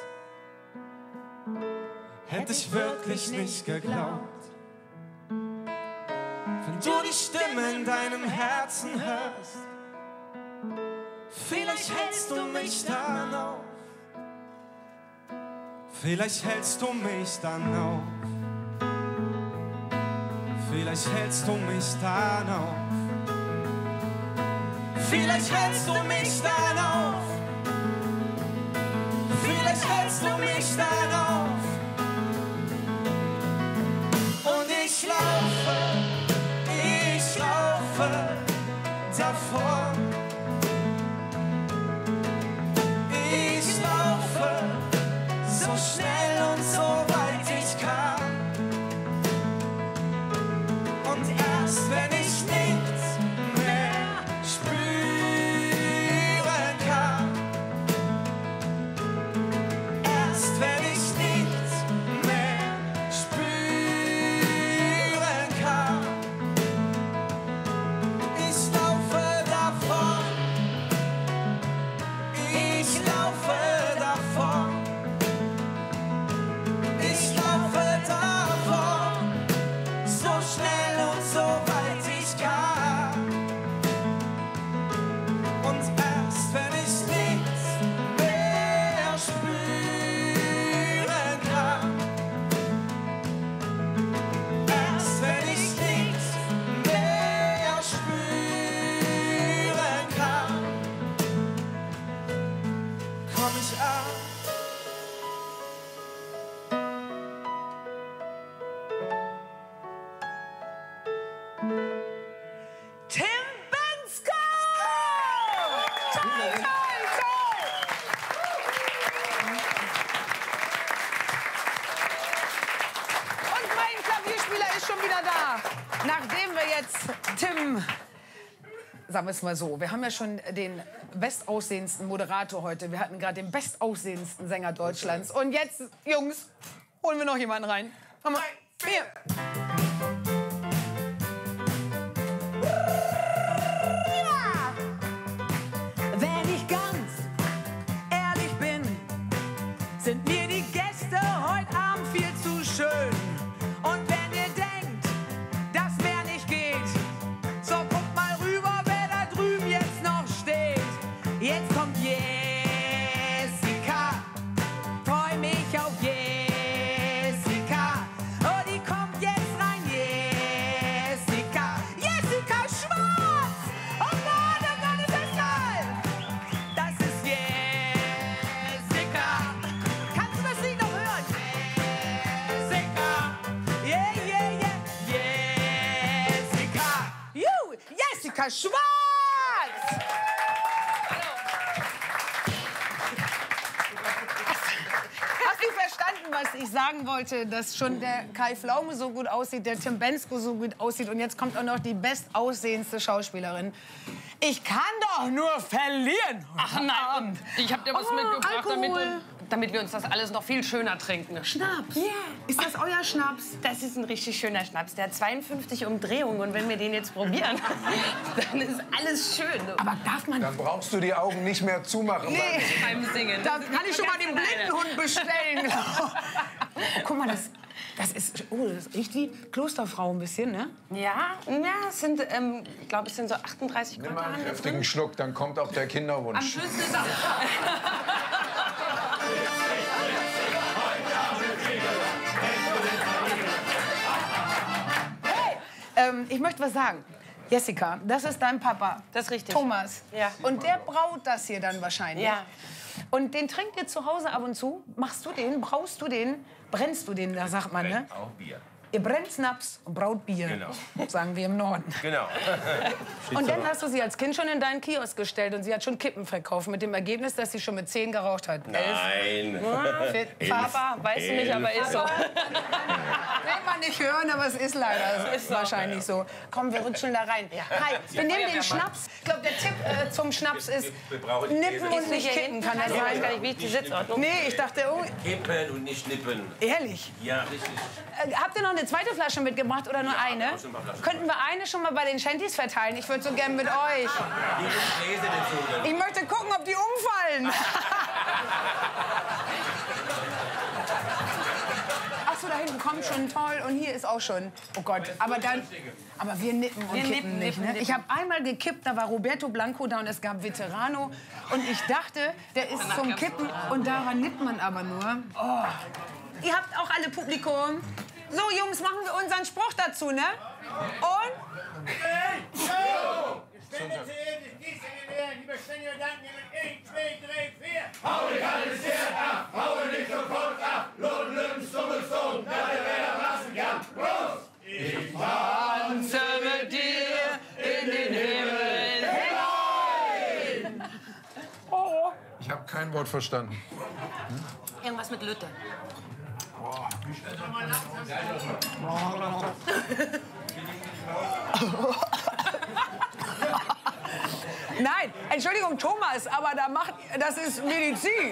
hätte ich wirklich nicht geglaubt. Wenn du die Stimme in deinem Herzen hörst, vielleicht hältst du mich dann auf. Vielleicht hältst du mich dann auf. Vielleicht hältst du mich dann auf. Vielleicht hältst du mich dann auf. Vielleicht hältst du mich dann auf. Und ich laufe davon. Ich laufe so schnell und so weit ich kann. Und erst wenn ich nichts mehr spüren kann, erst wenn ich nichts mehr spüren kann, ich laufe davon. Ich laufe davon. Ich laufe davon, so schnell und so weit ich kann. Und erst wenn ich nichts mehr spüren kann, erst wenn ich nichts mehr spüren kann, komm ich an. Tim Bensko! Toll, toll, toll! Und mein Klavierspieler ist schon wieder da. Nachdem wir jetzt Tim, sagen wir es mal so, wir haben ja schon den bestaussehendsten Moderator heute. Wir hatten gerade den bestaussehendsten Sänger Deutschlands. Und jetzt, Jungs, holen wir noch jemanden rein. Komm mal. Hier. Wenn ich ganz ehrlich bin, sind mir die Gäste heute Abend viel zu schön. Und wenn ihr denkt, dass mehr nicht geht, so guckt mal rüber, wer da drüben jetzt noch steht. Jetzt kommt Jessica, freu mich auf Jessica. Oh, die kommt jetzt rein, Jessica. Jessica Schwarz! Oh Gott, ist das geil! Das ist Jessica. Kannst du das Lied noch hören? Jessica. Yeah, yeah, yeah. Jessica. Jessica Schwarz! Hast du verstanden, was ich sagen wollte? Dass schon der Kai Pflaume so gut aussieht, der Tim Bensko so gut aussieht und jetzt kommt auch noch die bestaussehendste Schauspielerin. Ich kann doch nur verlieren. Ach nein, ich hab dir was mitgebracht, Alkohol. damit wir uns das alles noch viel schöner trinken. Schnaps? Ja. Ist das euer Schnaps? Das ist ein richtig schöner Schnaps. Der hat 52 Umdrehungen und wenn wir den jetzt probieren, dann ist alles schön. Aber darf man... Dann brauchst du die Augen nicht mehr zumachen. Nee, beim Singen. da kann ich schon mal den Blindenhund bestellen. Oh, guck mal, das ist... Oh, das riecht wie Klosterfrau ein bisschen, ne? Ja, es sind, ich glaube, es sind so 38 Nimm Grad. mal einen kräftigen Schluck, dann kommt auch der Am Kinderwunsch. schönsten ist auch... Ich möchte was sagen. Jessica, das ist dein Papa. Das ist richtig. Thomas. Ja. Und der braut das hier dann wahrscheinlich. Ja. Und den trinkt ihr zu Hause ab und zu? Machst du den? Brauchst du den? Brennst du den, da sagt man, ne? Auch Bier. Ihr brennt Schnaps und braut Bier, Genau. sagen wir im Norden. Genau. Und dann hast du sie als Kind schon in deinen Kiosk gestellt und sie hat schon Kippen verkauft, mit dem Ergebnis, dass sie schon mit 10 geraucht hat. Nein. Papa, weißt du nicht, aber ist so. Will man nicht hören, aber es ist leider. Es ist wahrscheinlich so. Komm, wir rutschen da rein. Hi, wir nehmen den Schnaps. Ich glaube, der Tipp zum Schnaps ist nippen und nicht kippen. Kann das sein? Gar nicht, wie ist die Sitzordnung? Nee, ich dachte, oh, Kippen und nicht nippen. ehrlich. Ja, richtig. Habt ihr noch eine zweite Flasche mitgebracht oder nur eine? auch schon ein paar Flaschen. Könnten wir eine schon mal bei den Shanties verteilen? Ich würde so gern mit euch. Die Gläser dazu. Ich möchte gucken, ob die umfallen. Ach so, da hinten kommt schon toll und hier ist auch schon. Oh Gott, aber wir nippen und kippen nicht. Ne? Ich habe einmal gekippt, da war Roberto Blanco da und es gab Veterano und ich dachte, der ist zum Kippen und daran nippt man aber nur. Oh. Ihr habt auch alle Publikum. So, Jungs, machen wir unseren Spruch dazu, ne? Und? Tanze mit dir in den Himmel hinein. Ich habe kein Wort verstanden. Irgendwas mit Lütte. Nein, Entschuldigung, Thomas, aber das ist Medizin.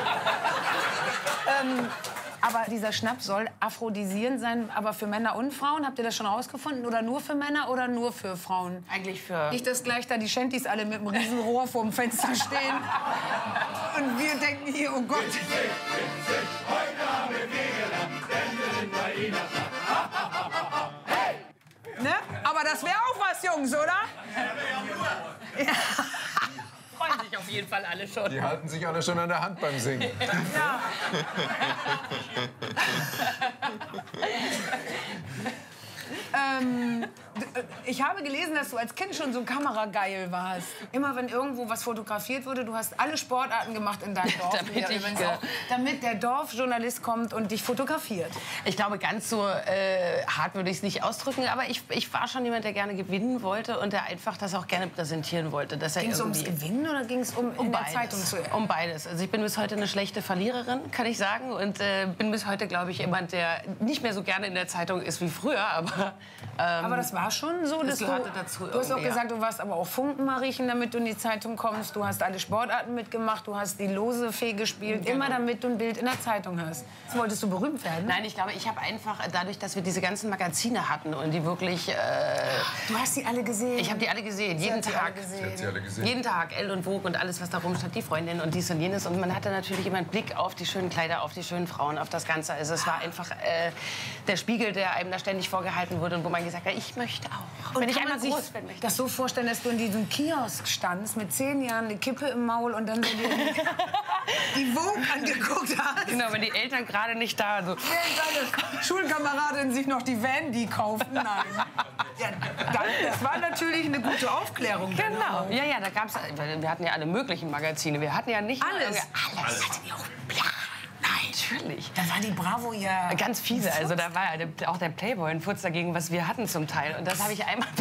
Aber dieser Schnaps soll aphrodisierend sein, aber für Männer und Frauen. Habt ihr das schon rausgefunden? Oder nur für Männer oder nur für Frauen? Eigentlich für... Nicht, dass gleich da die Shanties alle mit einem riesen Rohr vorm Fenster stehen. Und wir denken hier, oh Gott. Ne? Aber das wäre auch was, Jungs, oder? Ja. Freuen sich auf jeden Fall alle schon. Die halten sich alle schon an der Hand beim Singen. Ja. Ich habe gelesen, dass du als Kind schon so kamerageil warst. Immer wenn irgendwo was fotografiert wurde, du hast alle Sportarten gemacht in deinem Dorf. damit der Dorfjournalist kommt und dich fotografiert. Ich glaube, ganz so hart würde ich es nicht ausdrücken, aber ich war schon jemand, der gerne gewinnen wollte und der einfach das auch gerne präsentieren wollte. Ging es ums Gewinnen oder ging es in der Zeitung zu? Um beides. Also ich bin bis heute eine schlechte Verliererin, kann ich sagen. Und bin bis heute, glaube ich, jemand, der nicht mehr so gerne in der Zeitung ist wie früher. Aber das war schon so, dass das gehörte dazu du hast auch irgendwie, gesagt, du warst aber auch Funkenmariechen, damit du in die Zeitung kommst. Du hast alle Sportarten mitgemacht, du hast die Losefee gespielt, immer damit du ein Bild in der Zeitung hast. Jetzt wolltest du berühmt werden? Nein, ich glaube, ich habe einfach, dadurch, dass wir diese ganzen Magazine hatten und die wirklich... Du hast die alle gesehen? Ich habe die alle gesehen, jeden Tag. Jeden Tag, Elle und Vogue und alles, was da rumstand, die Freundin und dies und jenes. Und man hatte natürlich immer einen Blick auf die schönen Kleider, auf die schönen Frauen, auf das Ganze. Also es war einfach der Spiegel, der einem da ständig vorgehalten wurde und wo man gesagt hat, ich möchte auch. Und wenn ich kann einmal man sich groß bin, möchte das so vorstellen, dass du in diesem Kiosk standst mit 10 Jahren, eine Kippe im Maul und dann so die Vogue angeguckt hast? Genau, wenn die Eltern gerade nicht da sind. So. Deine Schulkameradin sich noch die Vandy kauften. Nein. Ja, das war natürlich eine gute Aufklärung. Genau. Ja, ja, da gab's, wir hatten ja alle möglichen Magazine. Wir hatten ja nicht alles. Alles. Hatten wir auch. Ja, nein, natürlich. Da war die Bravo ja ganz fiese. Also da war ja auch der Playboy ein Furz dagegen, was wir hatten zum Teil. Und das habe ich einmal...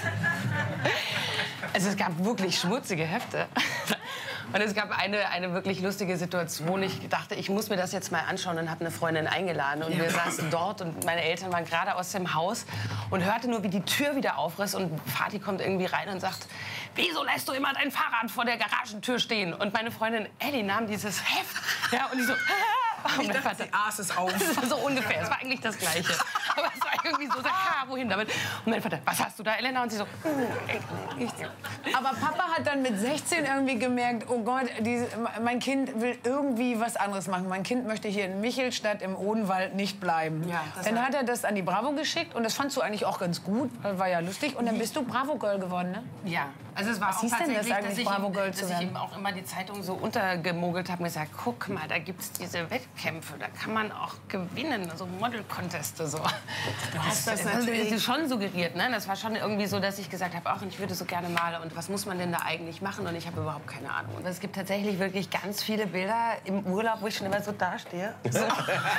Also es gab wirklich schmutzige Hefte. Und es gab eine wirklich lustige Situation. Ich dachte, ich muss mir das jetzt mal anschauen und habe eine Freundin eingeladen. Und wir saßen dort und meine Eltern waren gerade aus dem Haus und hörte nur, wie die Tür wieder aufriss. Und Vati kommt irgendwie rein und sagt, wieso lässt du immer dein Fahrrad vor der Garagentür stehen? Und meine Freundin Ellie nahm dieses Heft. Ja, und ich so... Ich dachte, sie aß es auf. So ungefähr, es war eigentlich das Gleiche. Aber es war irgendwie so, wohin damit? Und mein Vater, was hast du da, Elena? Und sie so, nichts. Aber Papa hat dann mit 16 irgendwie gemerkt, oh Gott, mein Kind will irgendwie was anderes machen. Mein Kind möchte hier in Michelstadt im Odenwald nicht bleiben. Ja, dann hat er das an die Bravo geschickt und das fandst du eigentlich auch ganz gut, war ja lustig. Und dann bist du Bravo-Girl geworden, ne? Ja, also es war was auch hieß denn das tatsächlich, eigentlich, Bravo-Girl zu dass ich werden? eben auch immer die Zeitung so untergemogelt habe und gesagt, guck mal, da gibt's diese Wettkämpfe, da kann man auch gewinnen, so Model-Conteste so. Du hast das Das natürlich ist schon suggeriert, ne? Das war schon irgendwie so, dass ich gesagt habe, ach, ich würde so gerne malen und was muss man denn da eigentlich machen? Und ich habe überhaupt keine Ahnung. Und es gibt tatsächlich wirklich ganz viele Bilder im Urlaub, wo ich schon immer so dastehe. So. Das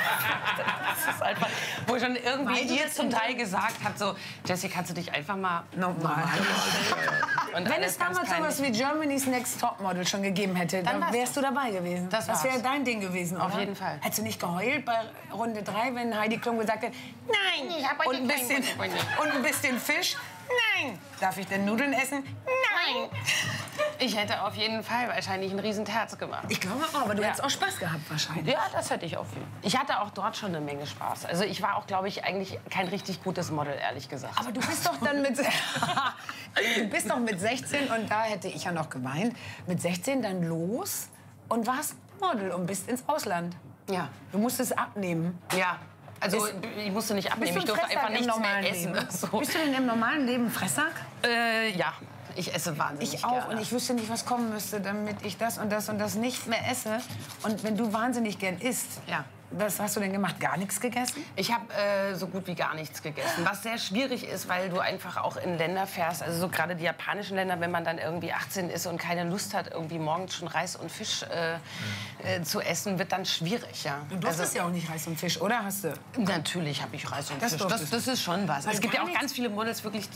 ist einfach, wo schon irgendwie ihr zum Teil gesagt habt, so, Jessie, kannst du dich einfach mal normal und Wenn es damals sowas wie Germany's Next Topmodel schon gegeben hätte, dann wärst du dabei gewesen. Das wäre dein Ding gewesen, Auf oder? jeden Fall. Hättest du nicht geheult bei Runde 3, wenn Heidi Klum gesagt hätte, nein, Ich hab heute und ein bisschen Fisch, nein. Darf ich denn Nudeln essen? Nein. Ich hätte auf jeden Fall wahrscheinlich ein Riesenterz gemacht. Ich glaube auch, aber du hättest auch Spaß gehabt wahrscheinlich. Ja, das hätte ich auf jeden Fall. Ich hatte auch dort schon eine Menge Spaß. Also ich war auch, glaube ich, eigentlich kein richtig gutes Model, ehrlich gesagt. Aber du bist doch dann mit... du bist doch mit 16, und da hätte ich ja noch geweint, mit 16 dann los und warst Model und bist ins Ausland. Ja. Du musstest abnehmen. Ja. Also ich musste nicht abnehmen, ich durfte einfach nichts mehr essen. So. Bist du denn im normalen Leben Fressack? Ja, ich esse wahnsinnig Ich auch. gerne. Und ich wüsste nicht, was kommen müsste, damit ich das und das und das nicht mehr esse. Und wenn du wahnsinnig gern isst, Ja. was hast du denn gemacht? Gar nichts gegessen? Ich habe so gut wie gar nichts gegessen, was sehr schwierig ist, weil du einfach auch in Länder fährst, also so gerade die japanischen Länder, wenn man dann irgendwie 18 ist und keine Lust hat, irgendwie morgens schon Reis und Fisch zu essen, wird dann schwierig, ja. Du durftest ja auch nicht Reis und Fisch, oder? Hast du? Natürlich habe ich Reis und Das Fisch, durftest das ist schon was. Weil Es gibt ja gar auch nichts- ganz viele Models wirklich,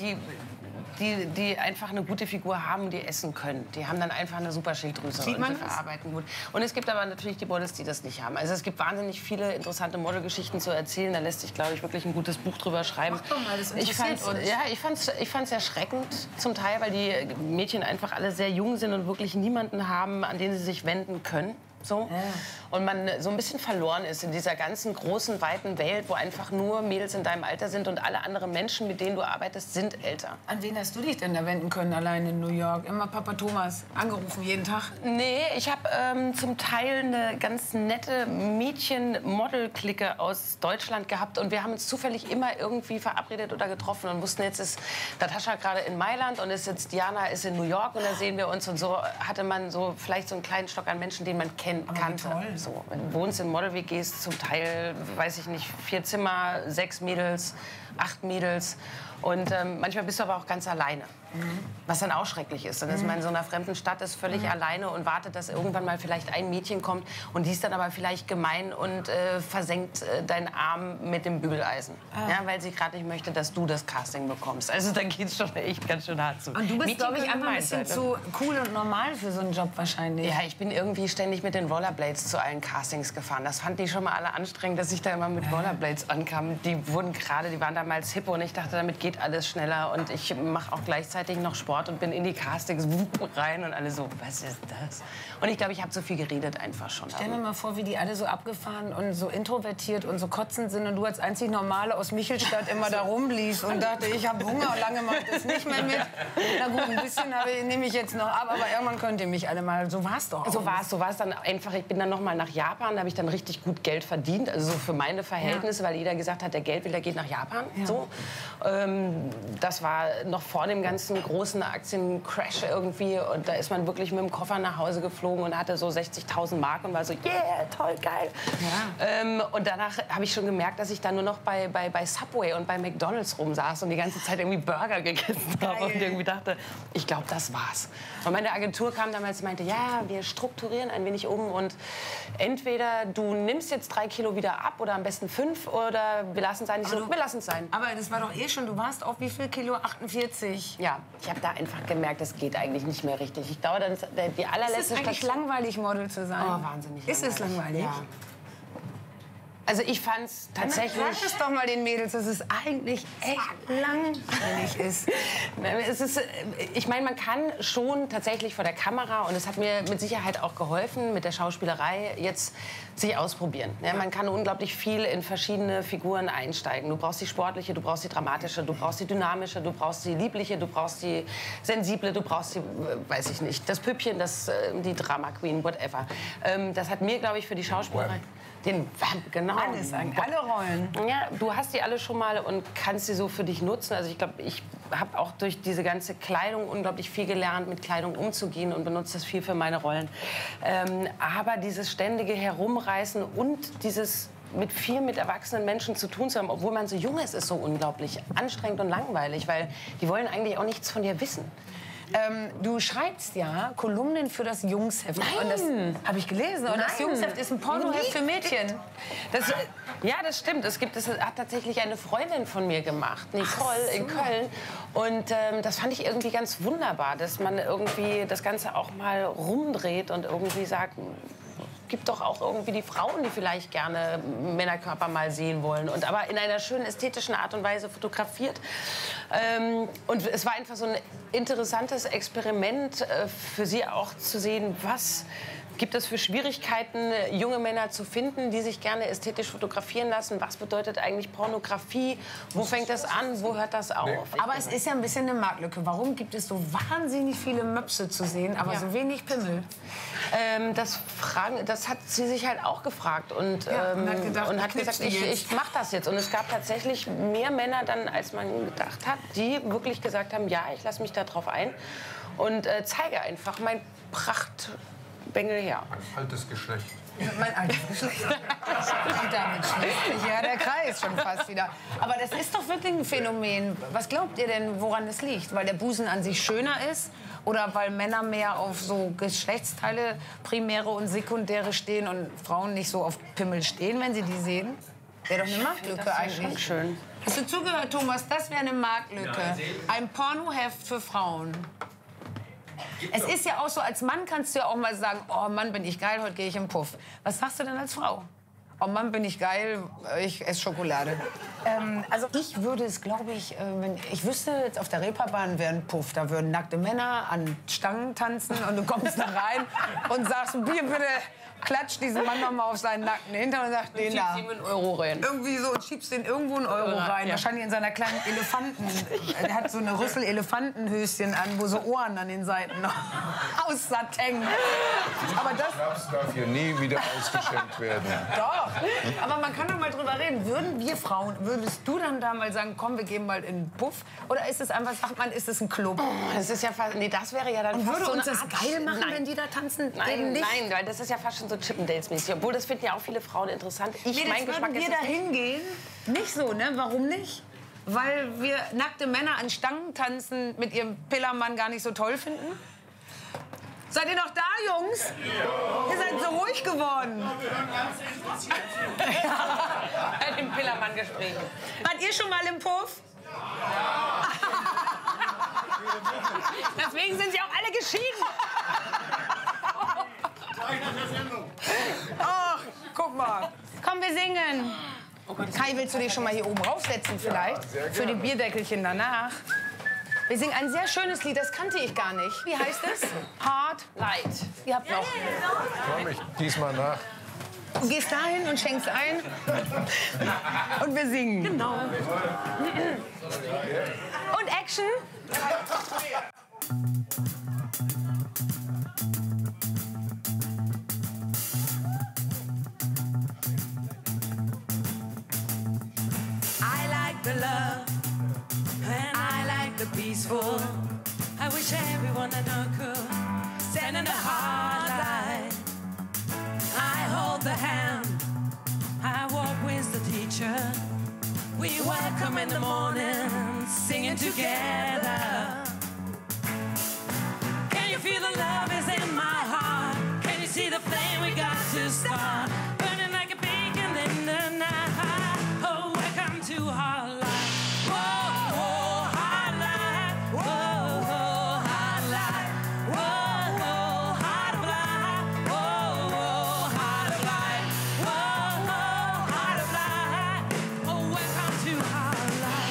die einfach eine gute Figur haben, die essen können. Die haben dann einfach eine super Schilddrüse Sieht und man die das? verarbeiten gut. Und es gibt aber natürlich die Models, die das nicht haben. Also es gibt wahnsinnig viele interessante Modelgeschichten zu erzählen. Da lässt sich, glaube ich, wirklich ein gutes Buch drüber schreiben. Mach doch mal, das ich interessiert fand's, uns. ja, ich fand's erschreckend zum Teil, weil die Mädchen einfach alle sehr jung sind und wirklich niemanden haben, an den sie sich wenden können. So. Und man so ein bisschen verloren ist in dieser ganzen großen, weiten Welt, wo einfach nur Mädels in deinem Alter sind und alle anderen Menschen, mit denen du arbeitest, sind älter. An wen hast du dich denn da wenden können, allein in New York? Immer Papa Thomas angerufen, jeden Tag? Nee, ich habe zum Teil eine ganz nette Mädchen-Model-Clique aus Deutschland gehabt und wir haben uns zufällig immer irgendwie verabredet oder getroffen und wussten, jetzt ist Natascha gerade in Mailand und ist jetzt Diana ist in New York und da sehen wir uns, und so hatte man so vielleicht so einen kleinen Stock an Menschen, den man kannte. So, wenn du wohnst in Model-WGs, zum Teil, weiß ich nicht, 4 Zimmer, 6 Mädels, 8 Mädels. Und manchmal bist du aber auch ganz alleine, was dann auch schrecklich ist. Dann ist man in so einer fremden Stadt, ist völlig alleine und wartet, dass irgendwann mal vielleicht ein Mädchen kommt und die ist dann aber vielleicht gemein und versenkt deinen Arm mit dem Bügeleisen, ja, weil sie gerade nicht möchte, dass du das Casting bekommst. Also da geht's schon echt ganz schön hart zu. Und du bist, Mädchen glaube ich, können einfach ein gemein bisschen sein, ne? zu cool und normal für so einen Job wahrscheinlich. Ja, ich bin irgendwie ständig mit den Rollerblades zu allen Castings gefahren. Das fanden die schon mal alle anstrengend, dass ich da immer mit Rollerblades ankam. Die waren damals hip und ich dachte, damit geht alles schneller. Und ich mache auch gleichzeitig noch Sport und bin in die Castings rein und alle so, was ist das? Und ich glaube, ich habe zu viel geredet einfach schon. Stell mir mal vor, wie die alle so abgefahren und so introvertiert und so kotzend sind und du als einzig Normale aus Michelstadt immer da rumbliebst und dachte, ich habe Hunger und lange mache ich das nicht mehr mit. Na gut, ein bisschen nehme ich jetzt noch ab, aber irgendwann könnt ihr mich alle mal. So war es doch auch. So war es dann einfach. Ich bin dann noch mal nach Japan, da habe ich dann richtig gut Geld verdient, also so für meine Verhältnisse, weil jeder gesagt hat, der Geld will, der geht nach Japan. Ja. So. Das war noch vor dem ganzen großen Aktiencrash irgendwie und da ist man wirklich mit dem Koffer nach Hause geflogen und hatte so 60.000 Mark und war so, yeah, toll, geil. Ja. Und danach habe ich schon gemerkt, dass ich dann nur noch bei Subway und bei McDonald's rumsaß und die ganze Zeit irgendwie Burger gegessen habe und irgendwie dachte, ich glaube, das war's. Und meine Agentur kam damals und meinte, ja, wir strukturieren ein wenig um und entweder du nimmst jetzt 3 Kilo wieder ab oder am besten 5 oder wir lassen es sein. Ich so, wir lassen es sein. Aber das war doch eh schon, du warst auf wie viel Kilo? 48. Ja, ich habe da einfach gemerkt, das geht eigentlich nicht mehr richtig. Ich glaube, dann die allerletzte Ist es eigentlich langweilig, Model zu sein? Oh, wahnsinnig Ist es langweilig? Ja. Also ich fand's tatsächlich... Sag es doch mal den Mädels, dass es eigentlich echt langweilig ist. Es ist, ich meine, man kann schon tatsächlich vor der Kamera, und es hat mir mit Sicherheit auch geholfen, mit der Schauspielerei jetzt sich ausprobieren. Ja, man kann unglaublich viel in verschiedene Figuren einsteigen. Du brauchst die sportliche, du brauchst die dramatische, du brauchst die dynamische, du brauchst die liebliche, du brauchst die sensible, du brauchst die, weiß ich nicht, das Püppchen, die Drama Queen, whatever. Das hat mir, glaube ich, für die Schauspielerei... Den Vamp, genau. Alles, alle Rollen. Ja, du hast die alle schon mal und kannst sie so für dich nutzen. Also ich glaube, ich habe auch durch diese ganze Kleidung unglaublich viel gelernt, mit Kleidung umzugehen und benutze das viel für meine Rollen. Aber dieses ständige Herumreißen und dieses mit erwachsenen Menschen zu tun zu haben, obwohl man so jung ist, ist so unglaublich anstrengend und langweilig, weil die wollen eigentlich auch nichts von dir wissen. Du schreibst ja Kolumnen für das Jungsheft. Nein. Und das habe ich gelesen. Und das Jungsheft ist ein Pornoheft für Mädchen. Ja, das stimmt. Das hat tatsächlich eine Freundin von mir gemacht, Nicole, in Köln. Und das fand ich irgendwie ganz wunderbar, dass man irgendwie das Ganze auch mal rumdreht und irgendwie sagt, gibt doch auch irgendwie die Frauen, die vielleicht gerne Männerkörper mal sehen wollen. Aber in einer schönen ästhetischen Art und Weise fotografiert. Und es war einfach so ein interessantes Experiment für sie auch zu sehen, was gibt es für Schwierigkeiten, junge Männer zu finden, die sich gerne ästhetisch fotografieren lassen? Was bedeutet eigentlich Pornografie? Wo fängt das an? Wo hört das auf? Aber es ist ja ein bisschen eine Marktlücke. Warum gibt es so wahnsinnig viele Möpse zu sehen, aber so wenig Pimmel? Das hat sie sich halt auch gefragt und hat gesagt, ich mache das jetzt. Und es gab tatsächlich mehr Männer dann, als man gedacht hat, die wirklich gesagt haben, ja, ich lasse mich da drauf ein und zeige einfach mein Prachtbengel her. Ein altes Geschlecht. Mein altes Geschlecht. Und damit schließt sich ja der Kreis schon fast wieder. Aber das ist doch wirklich ein Phänomen. Was glaubt ihr denn, woran es liegt? Weil der Busen an sich schöner ist? Oder weil Männer mehr auf so Geschlechtsteile, primäre und sekundäre stehen und Frauen nicht so auf Pimmel stehen, wenn sie die sehen? Wäre doch eine Marktlücke eigentlich. Schön. Hast du zugehört, Thomas? Das wäre eine Marktlücke. Ein Pornoheft für Frauen. Es ist ja auch so, als Mann kannst du ja auch mal sagen, oh Mann, bin ich geil, heute gehe ich im Puff. Was sagst du denn als Frau? Oh Mann, bin ich geil, ich esse Schokolade. Also ich würde es, glaube ich, wenn ich wüsste, jetzt auf der Reeperbahn wäre ein Puff. Da würden nackte Männer an Stangen tanzen und du kommst da rein und sagst, Bier bitte, klatscht diesen Mann noch mal auf seinen nackten Hintern und sagt, den da. ihm einen Euro rein. Irgendwie so und schiebst den irgendwo einen Euro rein. Ja. Wahrscheinlich in seiner kleinen Elefanten. Der hat so eine Rüssel-Elefantenhöschen an, wo so Ohren an den Seiten noch aus Satin. Aber das Das darf hier nie wieder ausgeschenkt werden. doch. Aber man kann doch mal drüber reden. Würden wir Frauen, würdest du dann da mal sagen, komm, wir gehen mal in den Puff? Oder ist es einfach, sagt man, ist es ein Club? Das ist ja fast, nee, das wäre ja dann Und fast würde so uns eine das Art- geil machen, Nein. wenn die da tanzen? Nein, Eben nicht. nein, weil das ist ja fast schon so Chippendales-mäßig. Obwohl, das finden ja auch viele Frauen interessant. Mein Geschmack wir ist da es nicht. hingehen? Nicht so, ne? Warum nicht? Weil wir nackte Männer an Stangen tanzen mit ihrem Pillermann gar nicht so toll finden? Seid ihr noch da, Jungs? Ihr seid so ruhig geworden. Bei dem Pillermann-Gespräch. Wart ihr schon mal im Puff? Deswegen sind sie auch alle geschieden. Ach, guck mal. Komm, wir singen. Kai, willst du dich schon mal hier oben raufsetzen vielleicht? Für die Bierdeckelchen danach. Wir singen ein sehr schönes Lied, das kannte ich gar nicht. Wie heißt es? Hard Light. Ihr habt noch. Komm ich diesmal nach. Du gehst dahin und schenkst ein. Und wir singen. Genau. Und Action. I like the love, and I like the peaceful. I wish everyone I know could stand in the hard light. I hold the hand, I walk with the teacher. We welcome in the morning, singing together. Can you feel the love is in my heart? Can you see the flame we got to start? Burning like a beacon in the night. Oh, welcome to Hard Light. Whoa, whoa, Hard Light. Whoa, whoa, Hard Light. Whoa, whoa, Hard of Light. Whoa, whoa, Hard of Light. Whoa, whoa, Hard of Light. Oh, welcome to Hard Light.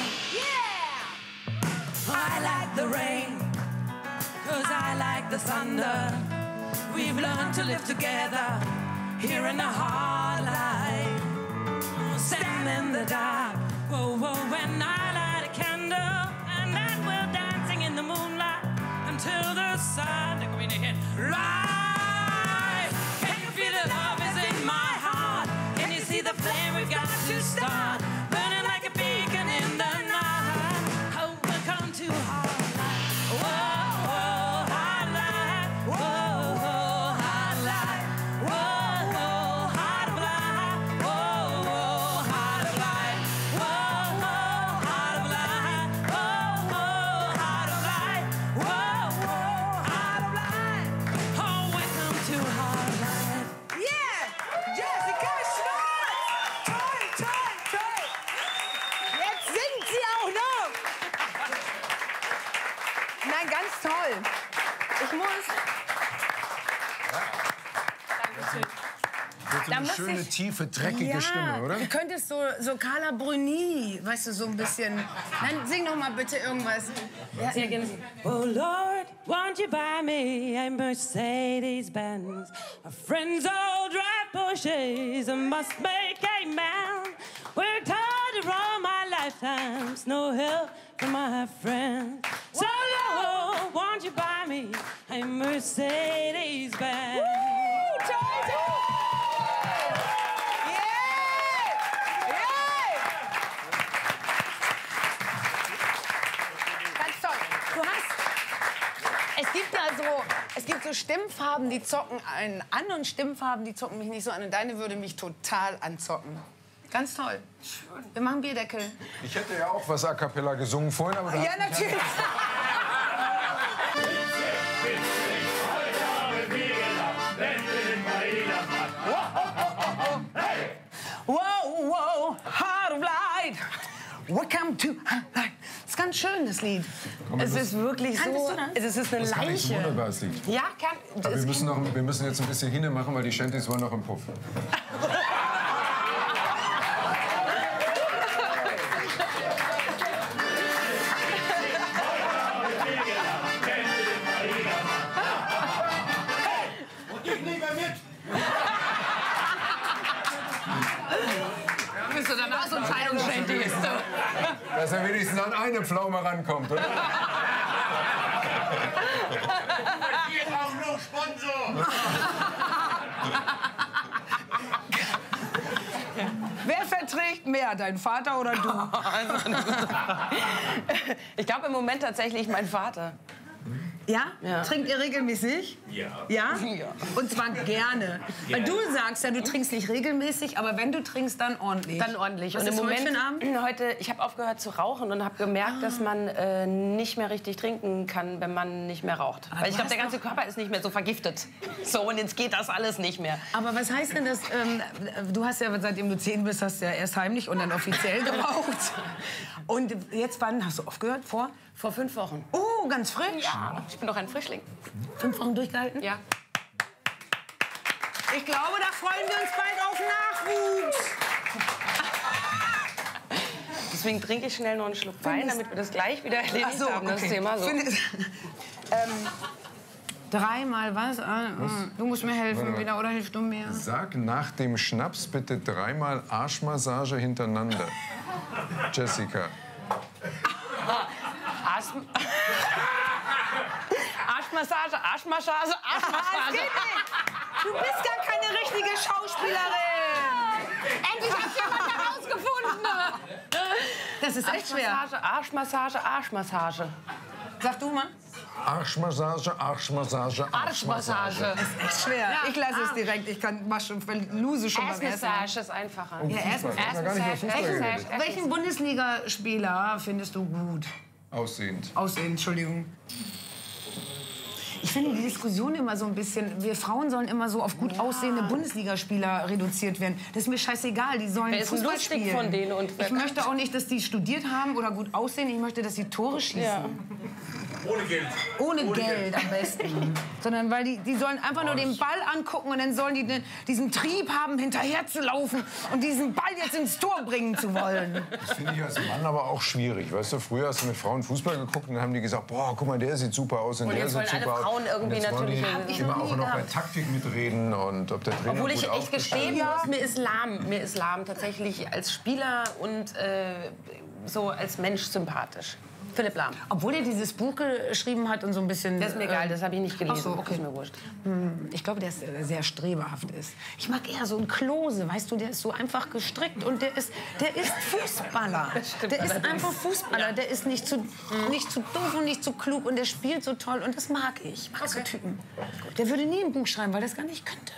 Yeah! I like the rain, 'cause I like the thunder. We've learned to live together here in the hard light. Stand in the dark, whoa, whoa, when I light a candle, and then we're dancing in the moonlight until the sun rise. Can you feel the love is in my heart? Can you see the flame we've got to start? Burning like a beacon in the night. Oh, welcome to Hard Light. Whoa, whoa, Hard Light. Whoa, whoa, Hard Light. Whoa, whoa, Hard Light. Whoa, whoa. Ganz toll. Ich muss... So eine schöne, tiefe, dreckige Stimme, oder? Du könntest so Carla Bruni, weißt du, so ein bisschen. Dann sing doch mal bitte irgendwas. Ja, sehr gerne. Oh Lord, won't you buy me a Mercedes-Benz? My friends all drive Porsches. I must make a man. Worked hard around my lifetimes. No help from my friends. So Lord, won't you buy me a Mercedes-Benz? Es gibt so Stimmfarben, die zocken einen an und Stimmfarben, die zocken mich nicht so an. Und deine würde mich total anzocken. Ganz toll. Wir machen Bierdeckel. Ich hätte ja auch was a cappella gesungen vorhin, aber... Ja, natürlich. Wow, wow, Heart of Light. Welcome to Light. Das ist ganz schön, das Lied. Es ist wirklich so. Es ist eine Das ist Leiche. ein wunderbares Lied. Ja, Aber wir müssen jetzt ein bisschen hinne machen, weil die Shanties wollen noch im Puff. Bist du dann auch so ein Scheidungsshanty? Dass er wenigstens an eine Pflaume rankommt, oder? Hier auch noch Sponsor. Wer verträgt mehr, dein Vater oder du? Ich glaube im Moment tatsächlich mein Vater. Ja? Ja. Trinkt ihr regelmäßig? Ja. Ja? Und zwar gerne. Weil du sagst ja, du trinkst nicht regelmäßig, aber wenn du trinkst, dann ordentlich. Dann ordentlich. Was und im ist Moment heute für ein Abend? heute, ich habe aufgehört zu rauchen und habe gemerkt, dass man nicht mehr richtig trinken kann, wenn man nicht mehr raucht. Weil ich glaube, der ganze Körper ist nicht mehr so vergiftet. So, und jetzt geht das alles nicht mehr. Aber was heißt denn das? Du hast ja, seitdem du 10 bist, hast du ja erst heimlich und dann offiziell geraucht. Und jetzt, wann hast du aufgehört? Vor 5 Wochen. Oh, ganz frisch? Ja, ich bin doch ein Frischling. 5 Wochen durchgehalten? Ja. Ich glaube, da freuen wir uns bald auf Nachwuchs. Deswegen trinke ich schnell noch einen Schluck Wein, damit wir das gleich wieder erledigt haben, das Thema. So. Dreimal was? Du musst mir helfen wieder, oder hilfst du mir? Sag nach dem Schnaps bitte 3-mal Arschmassage hintereinander. Jessica. Arschmassage, Arschmassage, Arschmassage. geht nicht. Du bist gar keine richtige Schauspielerin. Endlich hat jemand herausgefunden. Das ist echt schwer. Arschmassage, Arschmassage. Sag du mal. Arschmassage, Arschmassage, Arschmassage. Das ist echt schwer. Ja. Ich lasse es direkt. Ich mach schon, lose schon beim ersten Mal. Arschmassage ist einfacher. Ja, Arschmassage. welchen Bundesligaspieler findest du gut? Aussehend. Aussehen, Entschuldigung. Ich finde die Diskussion immer so ein bisschen, wir Frauen sollen immer so auf gut aussehende Bundesligaspieler reduziert werden. Das ist mir scheißegal, die sollen Wer ist denn Fußball lustig spielen. von denen und wer Ich möchte auch nicht, dass die studiert haben oder gut aussehen, ich möchte, dass sie Tore schießen. Ja. Ohne Geld. Ohne Geld am besten. Sondern weil die sollen einfach nur den Ball angucken und dann sollen die diesen Trieb haben, hinterher zu laufen und diesen Ball jetzt ins Tor bringen zu wollen. Das finde ich als Mann aber auch schwierig. Weißt du, früher hast du mit Frauen Fußball geguckt und dann haben die gesagt, boah, guck mal, der sieht super aus und der jetzt sieht wollen alle super aus. Frauen irgendwie und jetzt wollen natürlich die irgendwie- immer Hab ich auch noch nie noch bei gehabt. Taktik mitreden und ob der Trainer Obwohl gut ich echt aufgestellt gestehen ist. muss, mir ist lahm tatsächlich als Spieler und so als Mensch sympathisch. Philipp Lahm. Obwohl er dieses Buch geschrieben hat und so ein bisschen... Das ist mir egal, das habe ich nicht gelesen. Ach so, okay. Das ist mir wurscht. Ich glaube, der sehr streberhaft ist. Ich mag eher so einen Klose, weißt du, der ist so einfach gestrickt und der ist Fußballer. Der ist einfach Fußballer, der ist nicht zu doof und nicht zu klug und der spielt so toll und das mag ich. Ich mag so Typen. Der würde nie ein Buch schreiben, weil er das gar nicht könnte.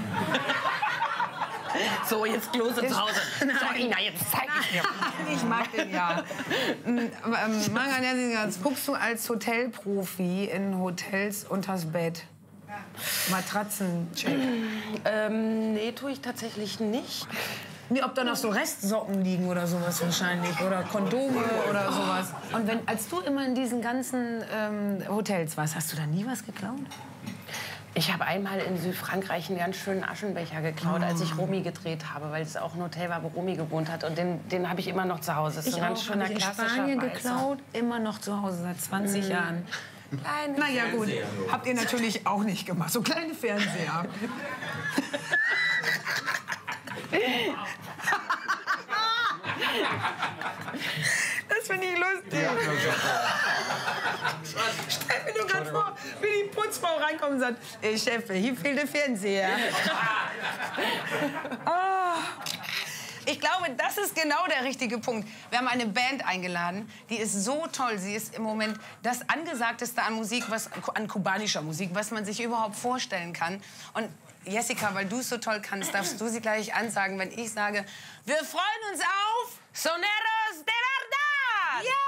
So, jetzt Klose zu Hause. So, Ina, jetzt zeig ich dir. Ich mag den ja. Marga Nersinger, guckst du als Hotelprofi in Hotels unters Bett? Matratzencheck. Nee, tue ich tatsächlich nicht. Nee, ob da noch so Restsocken liegen oder sowas wahrscheinlich. Oder Kondome oder sowas. Und als du immer in diesen ganzen Hotels warst, hast du da nie was geklaut? Ich habe einmal in Südfrankreich einen ganz schönen Aschenbecher geklaut, als ich Romy gedreht habe, weil es auch ein Hotel war, wo Romy gewohnt hat. Und den habe ich immer noch zu Hause. Das ist ein ganz schöner in klassischer Spanien Weißer. geklaut, immer noch zu Hause, seit 20 Jahren. Naja, gut. Habt ihr natürlich auch nicht gemacht. So kleine Fernseher. Das finde ich lustig. Stell mir nur gerade vor, wie die Putzfrau reinkommt und sagt, Chef, hier fehlt der Fernseher. Oh. Ich glaube, das ist genau der richtige Punkt. Wir haben eine Band eingeladen, die ist so toll. Sie ist im Moment das Angesagteste an Musik, an kubanischer Musik, was man sich überhaupt vorstellen kann. Und Jessica, weil du es so toll kannst, darfst du sie gleich ansagen, wenn ich sage, wir freuen uns auf Soneros de Verdad! Yay!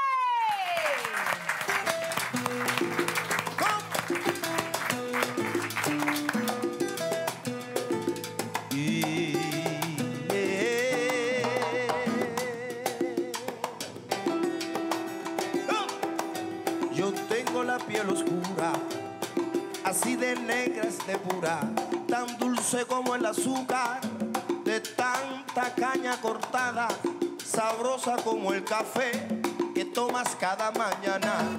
Yo tengo la piel oscura, así de negra es de pura, tan dulce como el azúcar, de tanta caña cortada, sabrosa como el café que tomas cada mañana.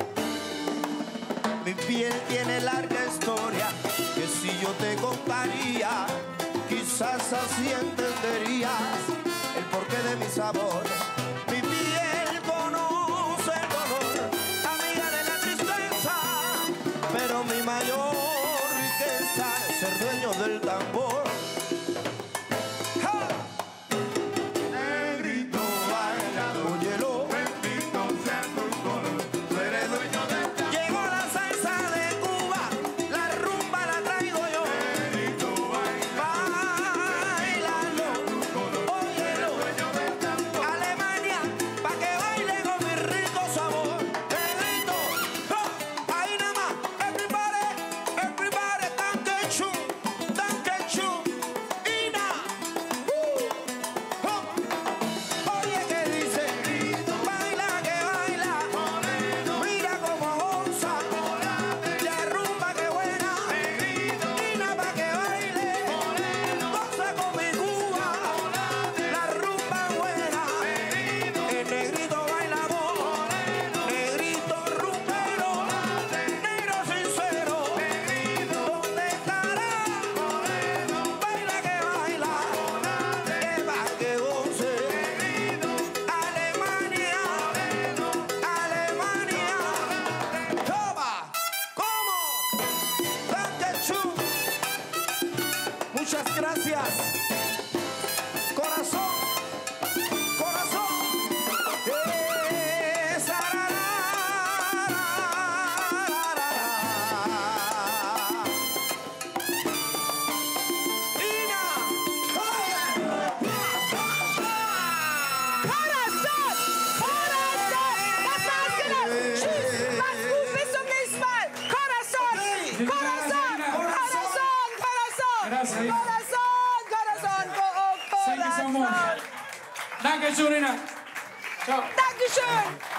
Mi piel tiene larga historia, que si yo te contaría, quizás así entenderías el porqué de mi sabor. Mi piel conoce el dolor, amiga de la tristeza, pero mi mayor riqueza es ser dueño del tambor. ¡Ja! Negrito baila, óyelo, bendito sea tu color, tú eres dueño del tambor. Llegó la salsa de Cuba, la rumba la traigo yo. Negrito baila, bailalo, óyelo, Alemania, pa' que baile con mi rico sabor. Negrito, ¡oh! Ahí nada más, everybody, everybody, tanque chum, Ina, ¡oh! Oye que dice, baila que baila, mira como goza, la rumba que buena, Ina pa' que baile, goza con mi Cuba, la rumba buena, el negrito bailador, negrito rumbero, negro sincero, ¿dónde estará? Baila que baila, que va que goce, Alemania, Alemania, toma, ¿cómo? Dankeschön. Muchas gracias. Corazón, corazón. Ina, Corazón! Corazón! Was hast du denn? Tschüss! Mach's gut, bis zum nächsten Mal! Corazón! Corazón! Corazón! Corazón! Corazón! Corazón! Thank you so much. Danke, Surina. Ciao. Dankeschön!